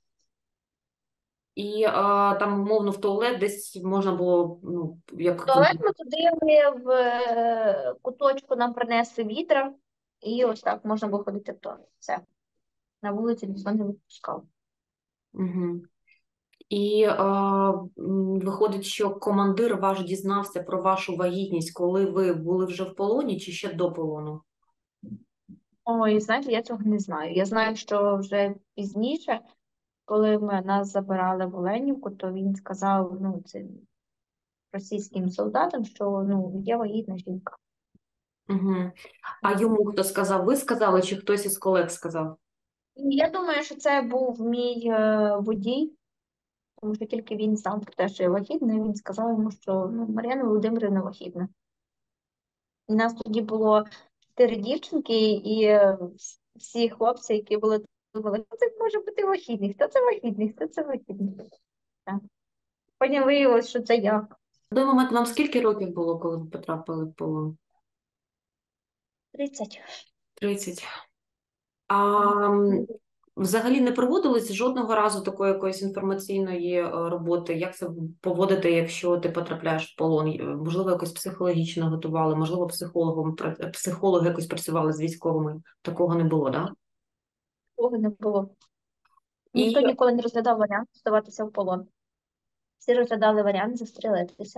І е, там, умовно, в туалет десь можна було, ну, як Туалет ми туди ми в е, куточку нам принесли відра, і ось так можна було ходити в туалет. Все. На вулиці ніхто не випускав. Угу. І е, м, виходить, що командир ваш дізнався про вашу вагітність, коли ви були вже в полоні чи ще до полону? Ой, знаєте, я цього не знаю. Я знаю, що вже пізніше, коли ми нас забирали в Оленівку, то він сказав, ну, цим російським солдатам, що ну, є вагітна жінка. Угу. А йому хто сказав? Ви сказали, чи хтось із колег сказав? І я думаю, що це був мій е, водій, тому що тільки він знав про те, що я вагітна, і він сказав йому, що ну, Мар'яна Володимирівна вагітна. І нас тоді було чотири дівчинки, і е, всі хлопці, які були, думали, хто це може бути вагітний, хто це вагітний, хто це вагітний. Так. Потім виявилось, що це я. В той момент вам скільки років було, коли ви потрапили в полон? тридцять. тридцять. А м, взагалі не проводилось жодного разу такої якоїсь інформаційної е, роботи, як це поводити, якщо ти потрапляєш в полон? Е, Можливо, якось психологічно готували, можливо, психологом, пра- психологи якось працювали з військовими. Такого не було, так? Такого не було. І Ніхто ніколи не розглядав варіант здаватися в полон. Всі розглядали варіант застрелитися.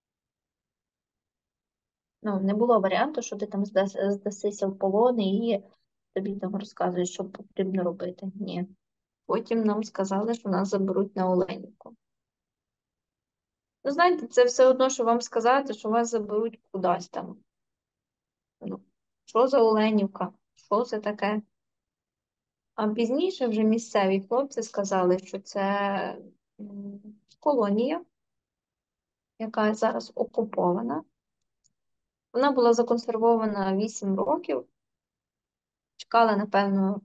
Ну, не було варіанту, що ти там здас- здасися в полон і тобі там розказують, що потрібно робити. Ні. Потім нам сказали, що нас заберуть на Оленівку. Ну, знаєте, це все одно, що вам сказати, що вас заберуть кудись там. Ну, що за Оленівка? Що це таке? А пізніше вже місцеві хлопці сказали, що це м, колонія, яка зараз окупована. Вона була законсервована вісім років, чекала, напевно,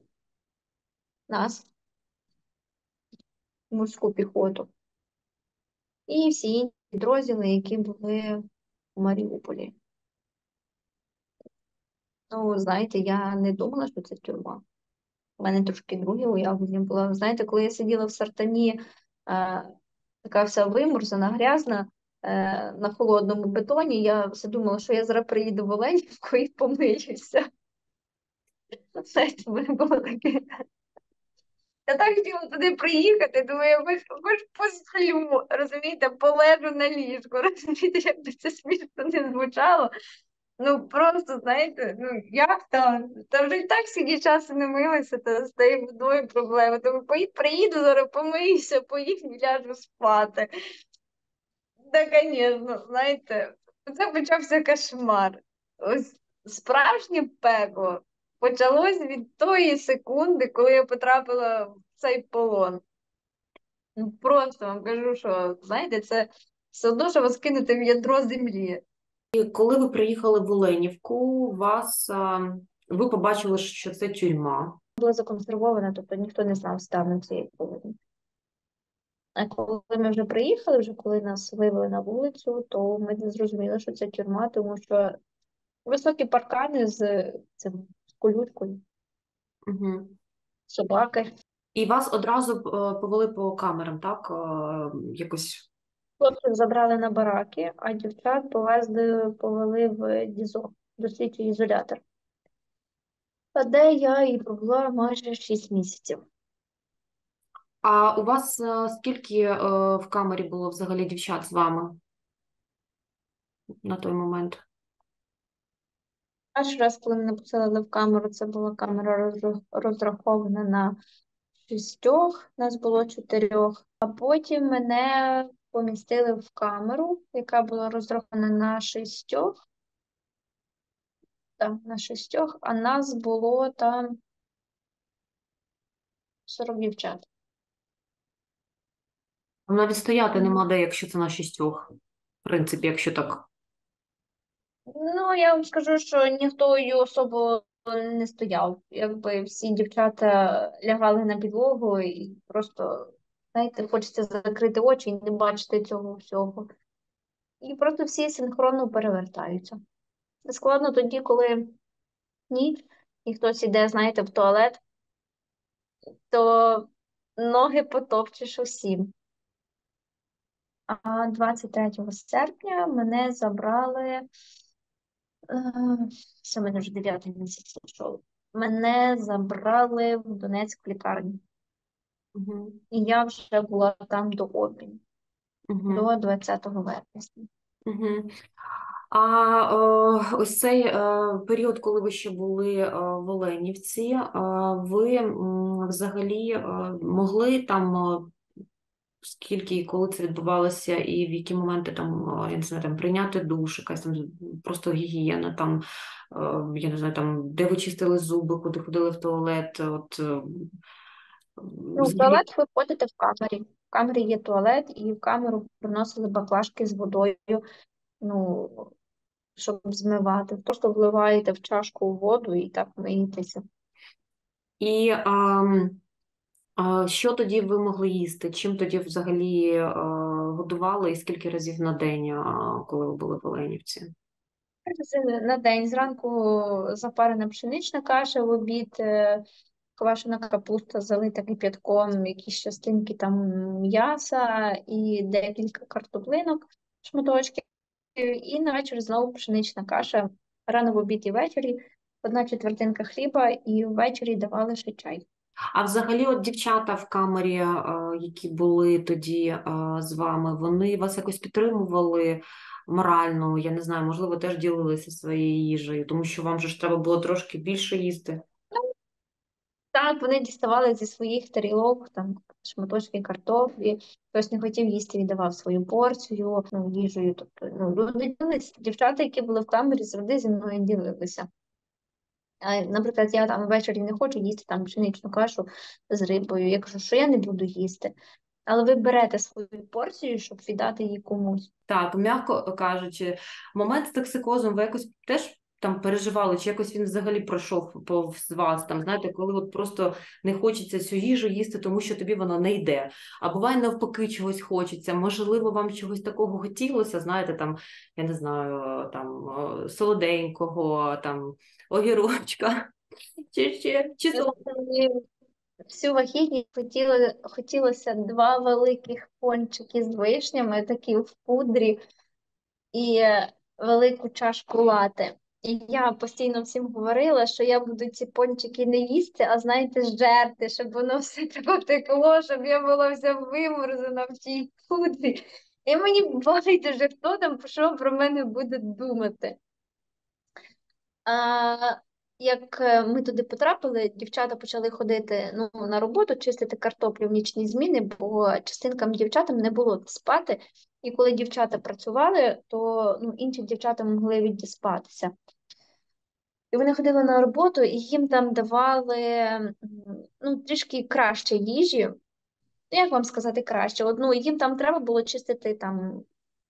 нас, морську піхоту, і всі інші підрозділи, які були у Маріуполі. Ну, знаєте, я не думала, що це тюрма. У мене трошки друге уявлення було. Знаєте, коли я сиділа в Сартані, е, така вся вимурзана, грязна, е, на холодному бетоні, я все думала, що я зараз приїду в Оленівку і помиюся. Знаєте, в мене було таке. Я так хотіла туди приїхати, думаю, хоч, хоч посплю, розумієте, полежу на ліжку, розумієте, як би це смішно не звучало. Ну, просто, знаєте, ну, як так? Та вже і так скільки часу не милися, та з тією водою проблеми. Тому поїду, приїду зараз, помиюся, поїду, ляжу спати. Та, звісно, знаєте, це почався кошмар. Ось справжнє пекло почалось від тої секунди, коли я потрапила в цей полон. Ну, просто вам кажу, що, знаєте, це все одно, що вас кинути в ядро землі. І коли ви приїхали в Оленівку, вас, а, ви побачили, що це тюрма. Була законсервована, тобто ніхто не знав стану цієї полони. А коли ми вже приїхали, вже коли нас вивели на вулицю, то ми не зрозуміли, що це тюрма, тому що високі паркани з цим з колюдкою, Угу. собаки. І вас одразу е, повели по камерам, так? Е, якось. Хлопців забрали на бараки, а дівчат повезли, повели в ДІЗО, до слідчий ізолятор. А де я і пробула майже шість місяців. А у вас е, скільки е, в камері було взагалі дівчат з вами на той момент? Перший раз, коли мене поселили в камеру, це була камера розрах- розрахована на шістьох, нас було чотирьох. А потім мене помістили в камеру, яка була розрахована на шістьох. Так, на шістьох, а нас було там сорок дівчат. Там навіть стояти Мгм. нема де, якщо це на шістьох. В принципі, якщо так. Ну, я вам скажу, що ніхто її особо не стояв. Якби всі дівчата лягали на підлогу і просто, знаєте, хочеться закрити очі і не бачити цього всього. І просто всі синхронно перевертаються. Складно тоді, коли ніч, і хтось іде, знаєте, в туалет, то ноги потопчеш усім. А двадцять третього серпня мене забрали, е, це мене вже дев'ятий місяць пішов. Мене забрали в Донецьк в лікарню. Угу. І я вже була там до обміну, Угу. до двадцятого вересня. Угу. А е, ось цей е, період, коли ви ще були е, в Оленівці, е, ви м, взагалі е, могли там, е, скільки і коли це відбувалося, і в які моменти там, е, я не знаю, там прийняти душ, якась там просто гігієна, там, е, я не знаю, там, де ви чистили зуби, куди ходили в туалет, от, е, Ну, в взагалі. туалет ви ходите в камері. В камері є туалет, і в камеру приносили баклажки з водою, ну, щоб змивати. Просто вливаєте в чашку воду і так миєтеся. І а, а, що тоді ви могли їсти? Чим тоді взагалі а, годували і скільки разів на день, а, коли ви були в Оленівці? З- На день зранку запарена пшенична каша, в обід е, квашена капуста, залита кип'ятком, якісь частинки там м'яса і декілька картоплинок, шматочків. І на вечір знову пшенична каша. Рано в обід і ввечері, одна четвертинка хліба, і ввечері давали ще чай. А взагалі, от дівчата в камері, а, які були тоді а, з вами, вони вас якось підтримували морально, я не знаю, можливо, теж ділилися своєю їжею, тому що вам же ж треба було трошки більше їсти. Так, вони діставали зі своїх тарілок там шматочки картоплі, хтось не хотів їсти, віддавав свою порцію, ну, їжею. Тобто, ну, люди ділилися. Дівчата, які були в камері, завжди зі мною ділилися. А, наприклад, я там ввечері не хочу їсти там пшеничну кашу з рибою. Я кажу, що я не буду їсти. Але ви берете свою порцію, щоб віддати її комусь. Так, м'яко кажучи, момент з токсикозом ви якось теж там переживали, чи якось він взагалі пройшов повз вас, там, знаєте, коли от просто не хочеться цю їжу їсти, тому що тобі воно не йде. А буває навпаки чогось хочеться, можливо, вам чогось такого хотілося, знаєте, там, я не знаю, там, е, солоденького, там, огірочка, чи, чи, чи Чесно, мені всю вагітність хотіло, хотілося два великих пончики з вишнями, такі в пудрі, і е, велику чашку лати. І я постійно всім говорила, що я буду ці пончики не їсти, а знаєте, жерти, щоб воно все тако текло, щоб я була вся виморзана в тій пудрі. І мені байдуже, хто там що про мене буде думати. А, як е, ми туди потрапили, дівчата почали ходити ну, на роботу, чистити картоплю в нічні зміни, бо частинкам дівчатам не було де спати. І коли дівчата працювали, то ну, інші дівчата могли відіспатися. І вони ходили на роботу, і їм там давали м, ну, трішки краще їжі. Ну, як вам сказати краще? Одну, їм там треба було чистити там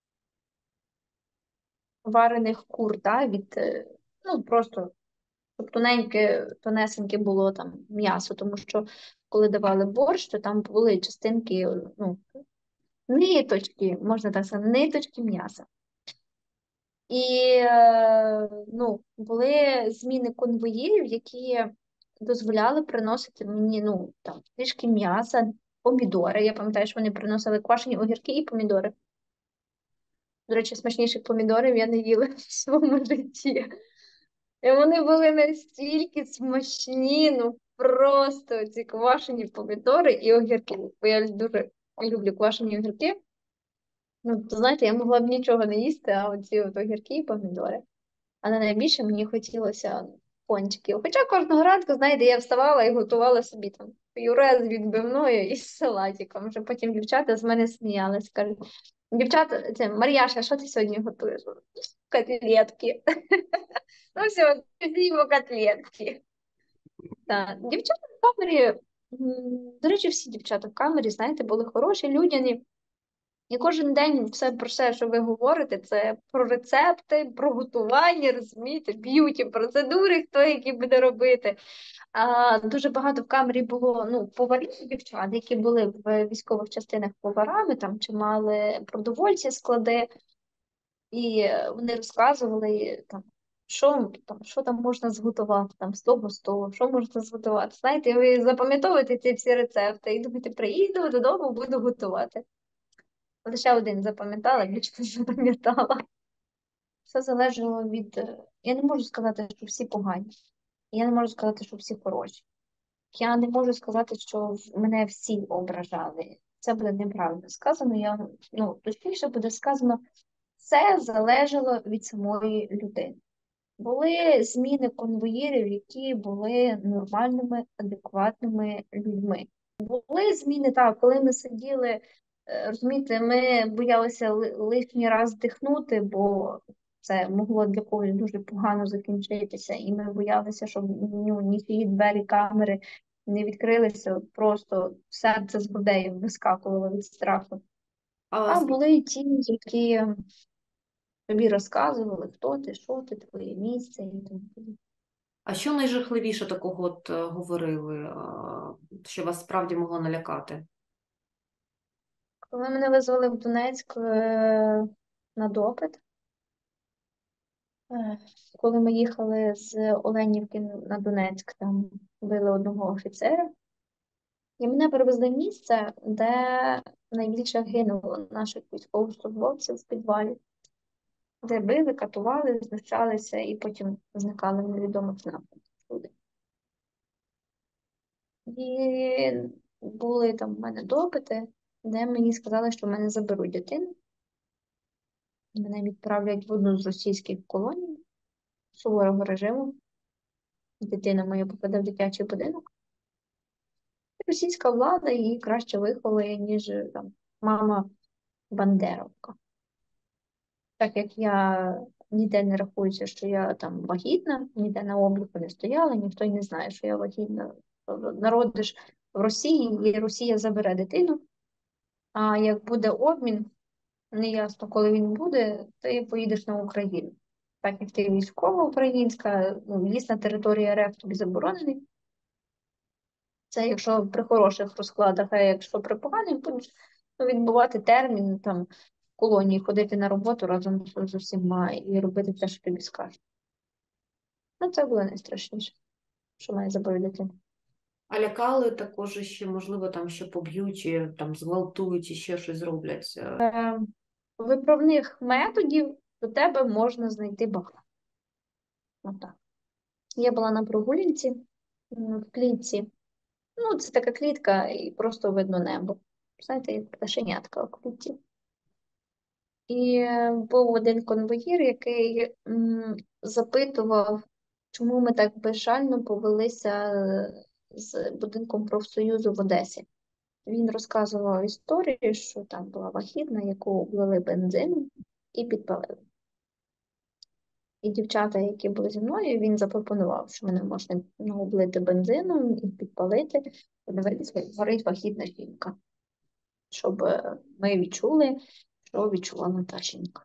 варених кур, да, від, е, ну, просто щоб тоненьке, тонесеньке було там м'ясо, тому що коли давали борщ, то там були частинки, ну, ниточки, можна так сказати, ниточки м'яса. І е, ну, були зміни конвоїрів, які дозволяли приносити мені ну, там, трішки м'яса, помідори. Я пам'ятаю, що вони приносили квашені огірки і помідори. До речі, смачніших помідорів я не їла в своєму житті. І вони були настільки смачні, ну просто ці квашені помідори і огірки. Бо я дуже люблю квашені огірки. Ну, то знаєте, я могла б нічого не їсти, а оці от огірки і помідори. Але найбільше мені хотілося пончиків. Хоча кожного ранку, знаєте, я вставала і готувала собі там пюре з відбивною і з салатиком. Вже потім дівчата з мене сміялись, кажуть, дівчата, це Мар'яша, що ти сьогодні готуєш? Котлетки. Ну все, з'їмо котлетки. Так, дівчата в камері, м, до речі, всі дівчата в камері, знаєте, були хороші, людяні. І кожен день все про все, що ви говорите, це про рецепти, про готування, розумієте, б'юті, процедури, хто які буде робити. А, дуже багато в камері було ну, поварів дівчат, які були в військових частинах поварами, там чи мали продовольчі склади, і е, вони розказували там. Що там, що там можна зготувати, там з того, з того, що можна зготувати. Знаєте, ви запам'ятовуєте ці всі рецепти і думаєте, приїду додому, буду готувати. Лише один запам'ятала, більше не запам'ятала. Все залежало від. е, Я не можу сказати, що всі погані. Я не можу сказати, що всі хороші. Я не можу сказати, що в- мене всі ображали. Це буде неправильно сказано. Я, ну, точніше буде сказано, все залежало від самої людини. Були зміни конвоїрів, які були нормальними, адекватними людьми. Були зміни, так, коли ми сиділи, е, розумієте, ми боялися ли- лишній раз дихнути, бо це могло для когось дуже погано закінчитися, і ми боялися, щоб ну, ніякі двері камери не відкрилися, от просто серце з грудей вискакувало від страху. А, А с- були й ті, які тобі розказували, хто ти, що ти, твоє місце і тому подібне. а що найжахливіше такого от е, говорили, е, що вас справді могло налякати? Коли мене визвали в Донецьк е, на допит, е, коли ми їхали з Оленівки на Донецьк, там били одного офіцера, і мене перевезли в місце, де найбільше гинуло наших військовослужбовців в підвалі, де били, катували, знущалися і потім зникали в невідомих напрямках люди. І були там в мене допити, де мені сказали, що в мене заберуть дитину, мене відправлять в одну з російських колоній суворого режиму. Дитина моя попаде в дитячий будинок. Російська влада її краще виховує, ніж е, там мама Бандеровка. Так як я ніде не рахуюся, що я там вагітна, ніде на обліку не стояла, ніхто й не знає, що я вагітна. Народиш в Росії, і Росія забере дитину. А як буде обмін, неясно, коли він буде, ти поїдеш на Україну. так як ти військова українська, ну, в'їзд на територію РФ тобі заборонений. Це якщо при хороших розкладах, а якщо при поганих, будеш ну, відбувати термін, там, в колонії, ходити на роботу разом з з усіма і робити те, що тобі скажуть. Ну, це було найстрашніше, що має забою дитина. А лякали також, що, можливо, там ще поб'ють, чи там зґвалтують, чи ще щось зроблять. Е, Е, Виправних методів до тебе можна знайти багато. Отак. Я була на прогулянці м, в клітці. Ну, це така клітка, і просто видно небо. Знаєте, як пташенятка в клітці. І е, був один конвоїр, який м, запитував, чому ми так безжально повелися е, з будинком профсоюзу в Одесі. Він розказував історію, що там була вагітна, яку облили бензином і підпалили. І дівчата, які були зі мною, він запропонував, що мене можна ну, облити бензином і підпалити, подивитися, як горить вагітна жінка, щоб е, ми відчули, що відчувала та жінка.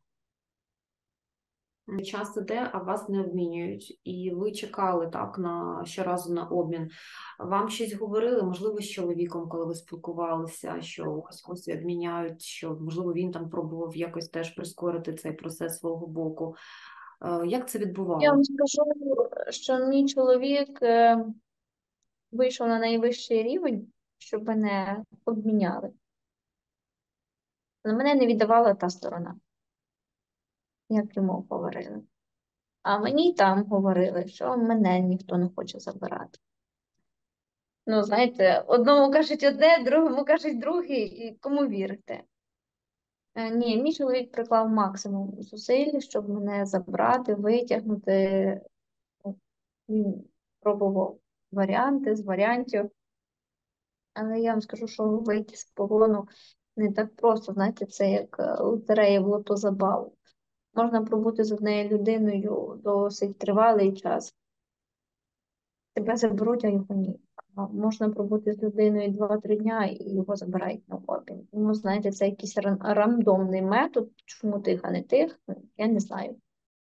Час іде, а вас не обмінюють. І ви чекали так на щоразу на обмін. Вам щось говорили, можливо, з чоловіком, коли ви спілкувалися, що ось ось обміняють, що можливо він там пробував якось теж прискорити цей процес свого боку. Е, Як це Я вам відбувалося? скажу, що мій чоловік е, вийшов на найвищий рівень, щоб мене обміняли. Але мене не віддавала та сторона, як йому говорили. А мені там говорили, що мене ніхто не хоче забирати. Ну, знаєте, одному кажуть одне, другому кажуть друге, і кому вірите? Е, Ні, мій чоловік приклав максимум зусиль, щоб мене забрати, витягнути. Він пробував варіанти з варіантів. Але я вам скажу, що вийти з полону не так просто. Знаєте, це як е, лотерея в лото забаву. Можна пробути з однією людиною досить тривалий час. Тебе заберуть, а його ні. А можна пробути з людиною два-три дня і його забирають на обмін. Тому, знаєте, це якийсь ран- рандомний метод. Чому тих, а не тих, я не знаю.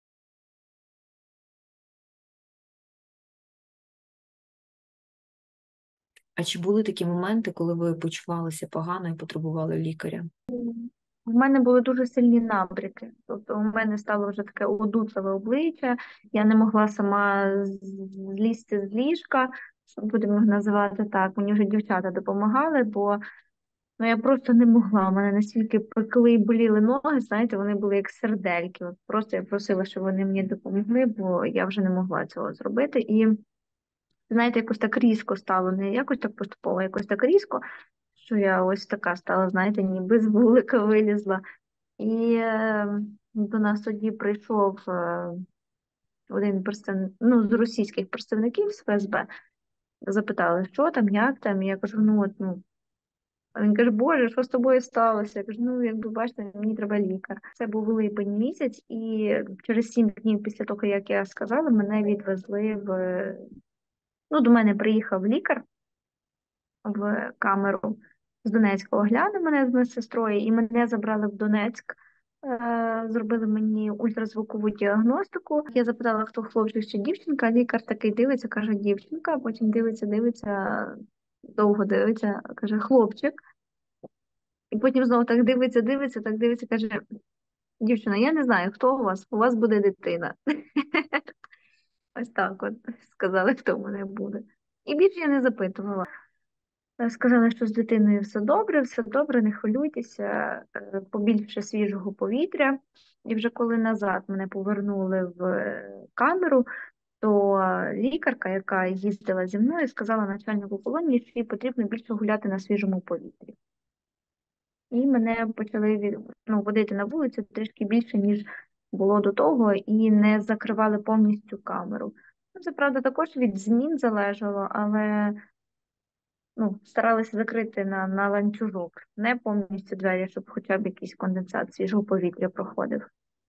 А чи були такі моменти, коли ви почувалися погано і потребували лікаря? У мене були дуже сильні набряки. Тобто у мене стало вже таке удушливе обличчя, я не могла сама з- злізти з ліжка, будемо їх називати так. Мені вже дівчата допомагали, бо ну, я просто не могла. У мене настільки пекли і боліли ноги, знаєте, вони були як сердельки. От просто я просила, щоб вони мені допомогли, бо я вже не могла цього зробити. І знаєте, якось так різко стало, не якось так поступово, якось так різко, що я ось така стала, знаєте, ніби з вулика вилізла. І е, до нас тоді прийшов е, один представник, ну, з російських представників з ФСБ, запитали, що там, як там, і я кажу, ну от, ну, а він каже, Боже, що з тобою сталося? Я кажу, ну, якби бачите, мені треба лікар. Це був липень місяць, і через сім днів після того, як я сказала, мене відвезли в, ну, до мене приїхав лікар в камеру з Донецька, оглянув мене з медсестрою, і мене забрали в Донецьк. Е, Зробили мені ультразвукову діагностику. Я запитала, хто хлопчик чи дівчинка. Лікар такий дивиться, каже, дівчинка, а потім дивиться, дивиться, довго дивиться, каже, хлопчик. І потім знову так дивиться, дивиться, так дивиться, каже, дівчина, я не знаю, хто у вас, у вас буде дитина. Ось так от сказали, хто в мене буде. І більше я не запитувала. Сказали, що з дитиною все добре, все добре, не хвилюйтеся, е, побільше свіжого повітря. І вже коли назад мене повернули в е, камеру, то лікарка, яка їздила зі мною, сказала начальнику колонії, що їй потрібно більше гуляти на свіжому повітрі. І мене почали від- ну, водити на вулицю трішки більше, ніж було до того, і не закривали повністю камеру. Ну, це, правда, також від змін залежало, але ну, старалися закрити на, на ланцюжок, не повністю двері, щоб хоча б якийсь конденсат свіжого повітря проходив.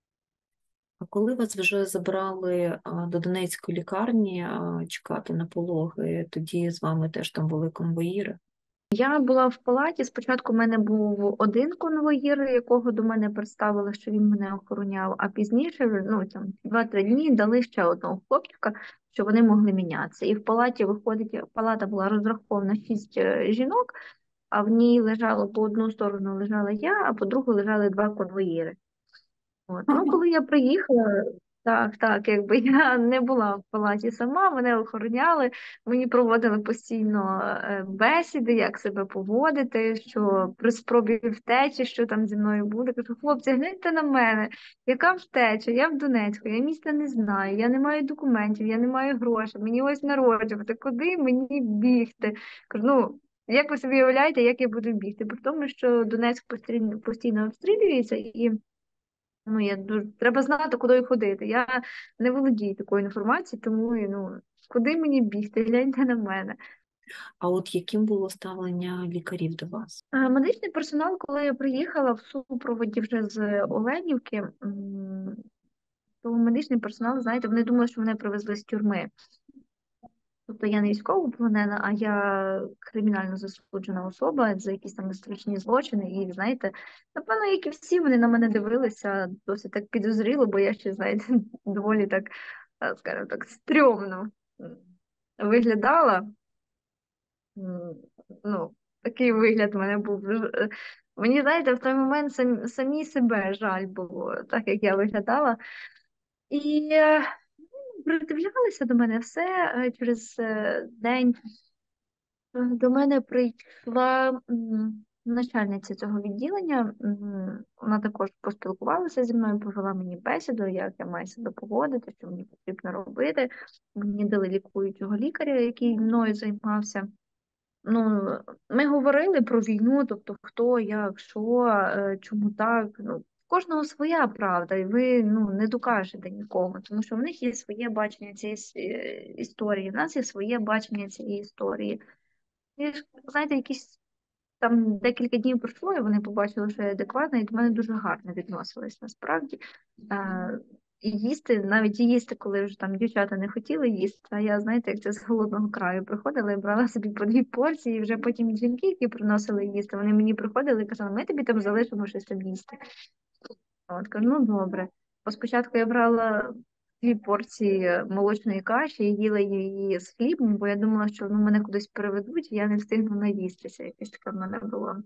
А коли вас вже забрали а, до Донецької лікарні а, чекати на пологи, тоді з вами теж там були конвоїри? Я була в палаті, спочатку в мене був один конвоїр, якого до мене представили, що він мене охороняв, а пізніше, ну там два-три дні дали ще одного хлопчика, що вони могли мінятися. І в палаті виходить, палата була розрахована шість е, жінок, а в ній лежало по одну сторону лежала я, а по другу лежали два конвоїри. От. Ну, коли я приїхала, так, так, якби я не була в палаті сама, мене охороняли, мені проводили постійно е, бесіди, як себе поводити, що при спробі втечі, що там зі мною буде. Кажу, хлопці, гляньте на мене, яка втеча? Я в Донецьку, я міста не знаю, я не маю документів, я не маю грошей, мені ось народжувати, куди мені бігти? Кажу, ну, як ви собі уявляєте, як я буду бігти? При тому, що Донецьк постійно постійно обстрілюється і. Ну, я дуже треба знати, куди ходити. Я не володію такою інформацією, тому ну куди мені бігти? Гляньте на мене. А от яким було ставлення лікарів до вас? А медичний персонал, коли я приїхала в супроводі вже з Оленівки, м, то медичний персонал, знаєте, вони думали, що мене привезли з тюрми. Тобто я не військовополонена, а я кримінально засуджена особа за якісь там страшні злочини. І знаєте, напевно, як і всі, вони на мене дивилися досить так підозріло, бо я ще, знаєте, доволі так, е, скажімо так, стрьомно м, виглядала. М, Ну, такий вигляд в мене був. Ж- е, Мені, знаєте, в той момент сам, самі себе жаль було, так як я виглядала. І е, придивлялися до мене все е, через е, день. До мене прийшла м, начальниця цього відділення. м, Вона також поспілкувалася зі мною, повела мені бесіду, як я маю себе поводити, що мені потрібно робити. Мені дали лікуючого лікаря, який мною займався. Ну, ми говорили про війну, тобто хто, як, що, е, чому так. Ну, в кожного своя правда, і ви ну, не докажете нікому, тому що в них є своє бачення цієї с- е, історії, в нас є своє бачення цієї історії. І ж, знаєте, якісь там декілька днів пройшло, і вони побачили, що я адекватна, і до мене дуже гарно відносились насправді. А, і їсти, навіть і їсти, коли вже там дівчата не хотіли їсти, а я, знаєте, як це з голодного краю приходила і брала собі по дві порції, і вже потім жінки, які приносили їсти, вони мені приходили і казали, ми тобі там залишимо щось там їсти. От, кажу, ну добре. Бо спочатку я брала дві порції молочної каші і їла її з хлібом, бо я думала, що ну, мене кудись переведуть, і я не встигну наїстися. Якесь таке в мене було.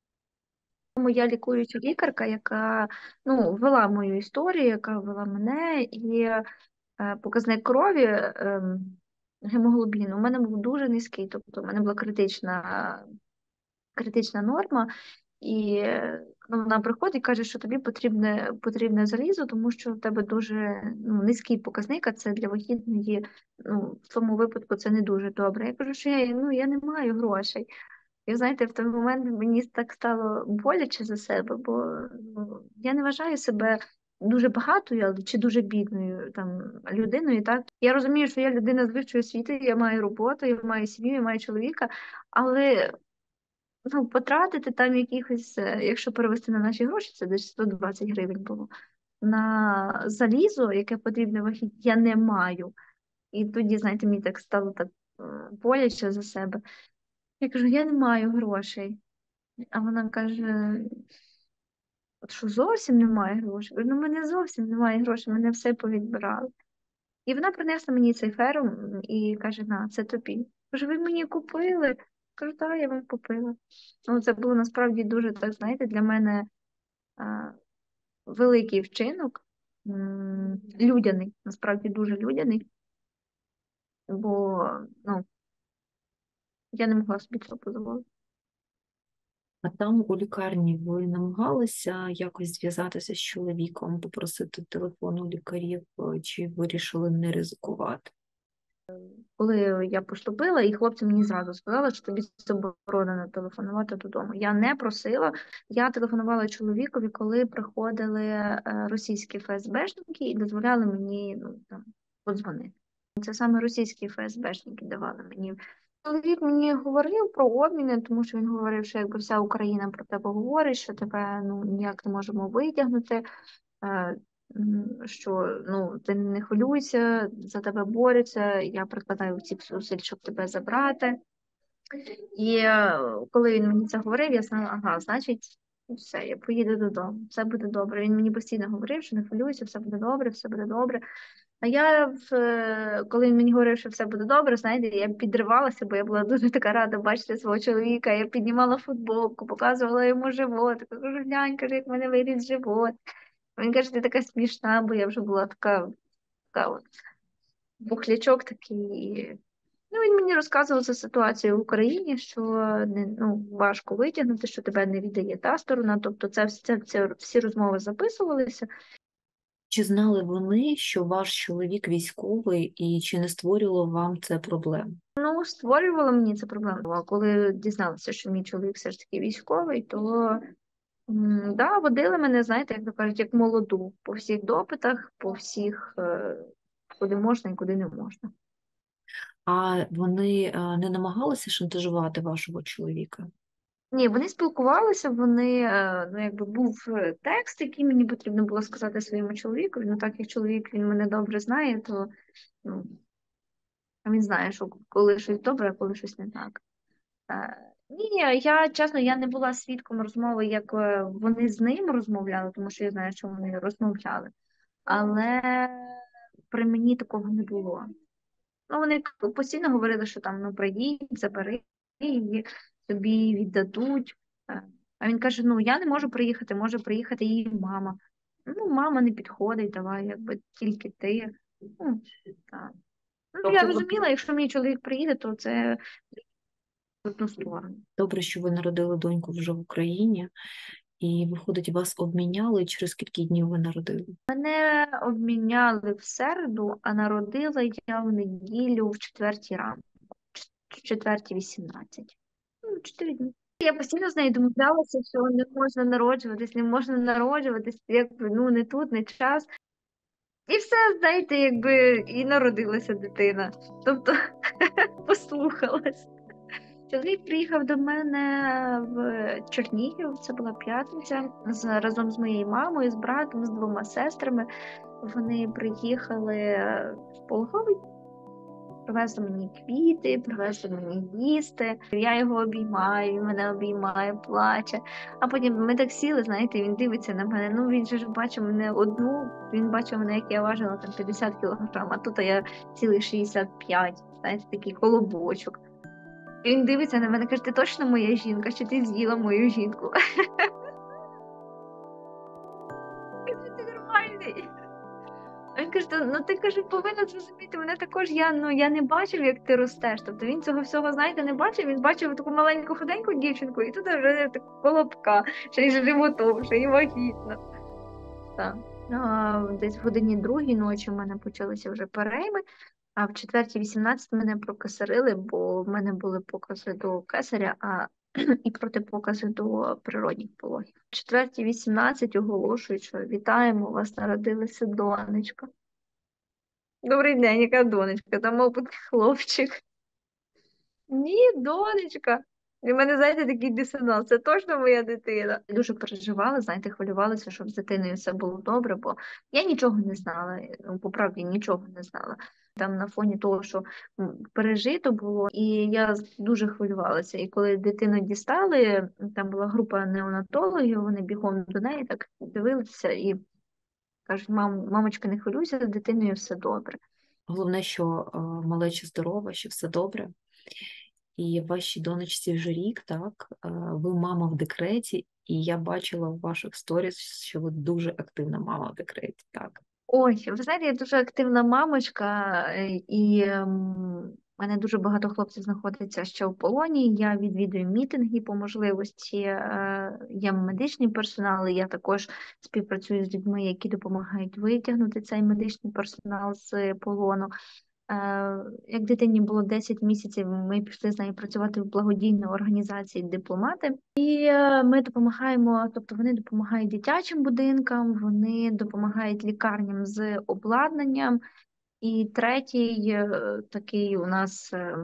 Моя лікуюча лікарка, яка ну, вела мою історію, яка вела мене, і е, показник крові ем, гемоглобіну у мене був дуже низький, тобто у мене була критична, критична норма. І е, ну, вона приходить і каже, що тобі потрібне, потрібне залізо, тому що в тебе дуже ну, низький показник, а це для вагітної, ну, в цьому випадку це не дуже добре. Я кажу, що я, ну, я не маю грошей. І знаєте, в той момент мені так стало боляче за себе, бо ну, я не вважаю себе дуже багатою але чи дуже бідною там людиною. Так я розумію, що я людина з вищої освіти, я маю роботу, я маю сім'ю, я маю чоловіка, але ну, потратити там якихось, е, якщо перевести на наші гроші, це десь сто двадцять гривень було. На залізо, яке потрібне вихід, я не маю. І тоді, знаєте, мені так стало так е, боляче за себе. Я кажу, я не маю грошей. А вона каже, от що зовсім немає грошей. Я кажу, ну, в мене зовсім немає грошей, мене все повідбирали. І вона принесла мені цей ферум і каже, на, це тобі. Каже, ви мені купили? Кажу, так, я вам купила. Ну, це було насправді дуже, так, знаєте, для мене а, великий вчинок, м, людяний, насправді дуже людяний, бо ну, я не могла собі цього дозволити. А там у лікарні ви намагалися якось зв'язатися з чоловіком, попросити телефон у лікарів, е, чи вирішили не ризикувати? Коли я поступила, і хлопці мені зразу сказали, що тобі заборонено телефонувати додому. Я не просила, я телефонувала чоловікові, коли приходили е, російські ФСБшники і дозволяли мені ну, там, подзвонити. Це саме російські ФСБшники давали мені. Чоловік мені говорив про обміни, тому що він говорив, що якби вся Україна про тебе говорить, що тебе ну, ніяк не можемо витягнути. Е, м, що ну, ти не хвилюйся, за тебе борються, я прикладаю всіх зусиль, щоб тебе забрати. І е, коли він мені це говорив, я знала, ага, значить, все, я поїду додому, все буде добре. Він мені постійно говорив, що не хвилюйся, все буде добре, все буде добре. А я, в, е, коли він мені говорив, що все буде добре, знаєте, я підривалася, бо я була дуже така рада бачити свого чоловіка. Я піднімала футболку, показувала йому живот. Я кажу, глянь, каже, як в мене виріс живот. Він каже, ти така смішна, бо я вже була така, така от, бухлячок такий. Ну, він мені розказував за ситуацію в Україні, що не, ну, важко витягнути, що тебе не віддає та сторона. Тобто це, це, це всі розмови записувалися. Чи знали вони, що ваш чоловік військовий, і чи не створювало вам це проблем? Ну, створювало мені це проблему. А коли дізналася, що мій чоловік все ж таки військовий, то м, да, водили мене, знаєте, як то кажуть, як молоду, по всіх допитах, по всіх, е, куди можна і куди не можна. А вони е, не намагалися шантажувати вашого чоловіка? Ні, вони спілкувалися, вони, е, ну, якби був е, текст, який мені потрібно було сказати своєму чоловіку. Ну, так як чоловік він мене добре знає, то ну, він знає, що коли щось добре, а коли щось не так. Е, Ні, я чесно, я не була свідком розмови, як е, вони з ним розмовляли, тому що я знаю, що вони розмовляли. Але при мені такого не було. Ну, вони постійно говорили, що там ну приїдь, забери її, тобі віддадуть. Е, А він каже: ну я не можу приїхати, може приїхати її мама. Ну, мама не підходить, давай, якби тільки ти. Ну, так. Ну, я Тобто ви- розуміла, якщо мій чоловік приїде, то це в одну сторону. добре, що ви народили доньку вже в Україні, і виходить, вас обміняли, через скільки днів ви народили? Мене обміняли в середу, а народила я в неділю в четвертій ранку, в четвертій вісімнадцять. Ну, чотири дні. Я постійно з нею домовлялася, що не можна народжуватись, не можна народжуватись, якби ну не тут, не час. І все, знаєте, якби і народилася дитина. Тобто послухалась. Чоловік приїхав до мене в Чернігів, це була п'ятниця, з, разом з моєю мамою, з братом, з двома сестрами. Вони приїхали в Пологовий, привезли мені квіти, привезли мені їсти. Я його обіймаю, він мене обіймає, плаче. А потім ми так сіли, знаєте, він дивиться на мене. Ну він же ж бачив мене одну, він бачив мене, як я важила там п'ятдесят кілограм, а тут я цілих шістдесят п'ять, знаєте, такий колобочок. І він дивиться на мене, каже: ти точно моя жінка, чи ти з'їла мою жінку? Каже: ти нормальний. А він каже: ну ти каже, повинна зрозуміти, мене також я ну я не бачив, як ти ростеш. Тобто він цього всього, знаєте, не бачив. Він бачив таку маленьку худеньку дівчинку, і тут вже така колобка, ще й з животом, ще й вагітна. Так. А, десь в годині другій ночі в мене почалися вже перейми, а в четвертій вісімнадцять мене прокесарили, бо в мене були покази до кесаря, а і протипокази до природних пологів. В четвертій вісімнадцять оголошують, що вітаємо, у вас народилася донечка. Добрий день, яка донечка? Там мав бути хлопчик. Ні, донечка. І в мене, знаєте, такий дисонанс. Це точно моя дитина. Я дуже переживала, знаєте, хвилювалася, щоб з дитиною все було добре, бо я нічого не знала, ну, по правді нічого не знала. Там на фоні того, що м, пережито було, і я дуже хвилювалася. І коли дитину дістали, там була група неонатологів, вони бігом до неї так дивилися і кажуть: мам, мамочка, не хвилюйся, з дитиною все добре. Головне, що е, малеча здорова, що все добре. І вашій донечці вже рік, так? Е, Ви мама в декреті, і я бачила в ваших сторіс, що ви дуже активна мама в декреті, так? Ой, ви знаєте, я дуже активна мамочка, е, і ем, в мене дуже багато хлопців знаходиться ще в полоні. Я відвідую мітинги по можливості. Е, Є медичний персонал, і я також співпрацюю з людьми, які допомагають витягнути цей медичний персонал з полону. Е, Як дитині було десять місяців, ми пішли з нею працювати в благодійній організації «Дипломати». І е, ми допомагаємо, тобто вони допомагають дитячим будинкам, вони допомагають лікарням з обладнанням. І третій е, такий у нас, е,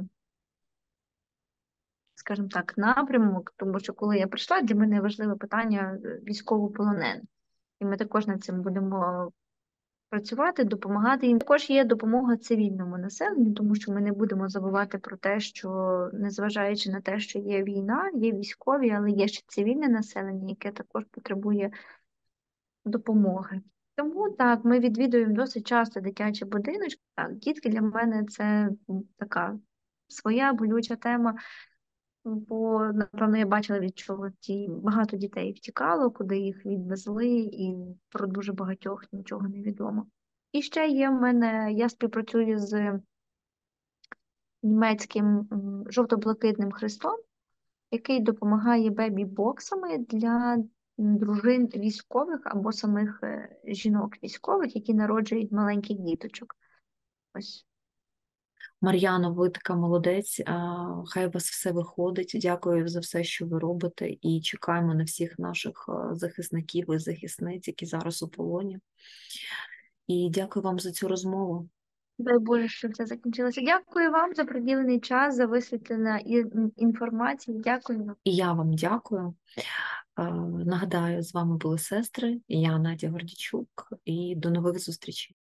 скажімо так, напрямок, тому що коли я прийшла, для мене важливе питання е, військовополонених. І ми також над цим будемо працювати, допомагати їм. Також є допомога цивільному населенню, тому що ми не будемо забувати про те, що незважаючи на те, що є війна, є військові, але є ще цивільне населення, яке також потребує допомоги. Тому так, ми відвідуємо досить часто дитячі будиночки. Так, дітки для мене це м, така своя болюча тема, бо, напевно, я бачила, від чого ті багато дітей втікало, куди їх відвезли, і про дуже багатьох нічого не відомо. І ще є в мене, я співпрацюю з німецьким м, жовто-блакитним хрестом, який допомагає бебі-боксами для дружин військових або самих е, жінок військових, які народжують маленьких діточок. Ось. Мар'яно, ви така молодець, а, хай у вас все виходить. Дякую за все, що ви робите, і чекаємо на всіх наших а, захисників і захисниць, які зараз у полоні. І дякую вам за цю розмову. Дай Боже, щоб це закінчилося. Дякую вам за приділений час, за висвітлення і- інформації. Дякую вам. І я вам дякую. Е, Нагадаю, з вами були сестри, я Надя Гордічук, і до нових зустрічей.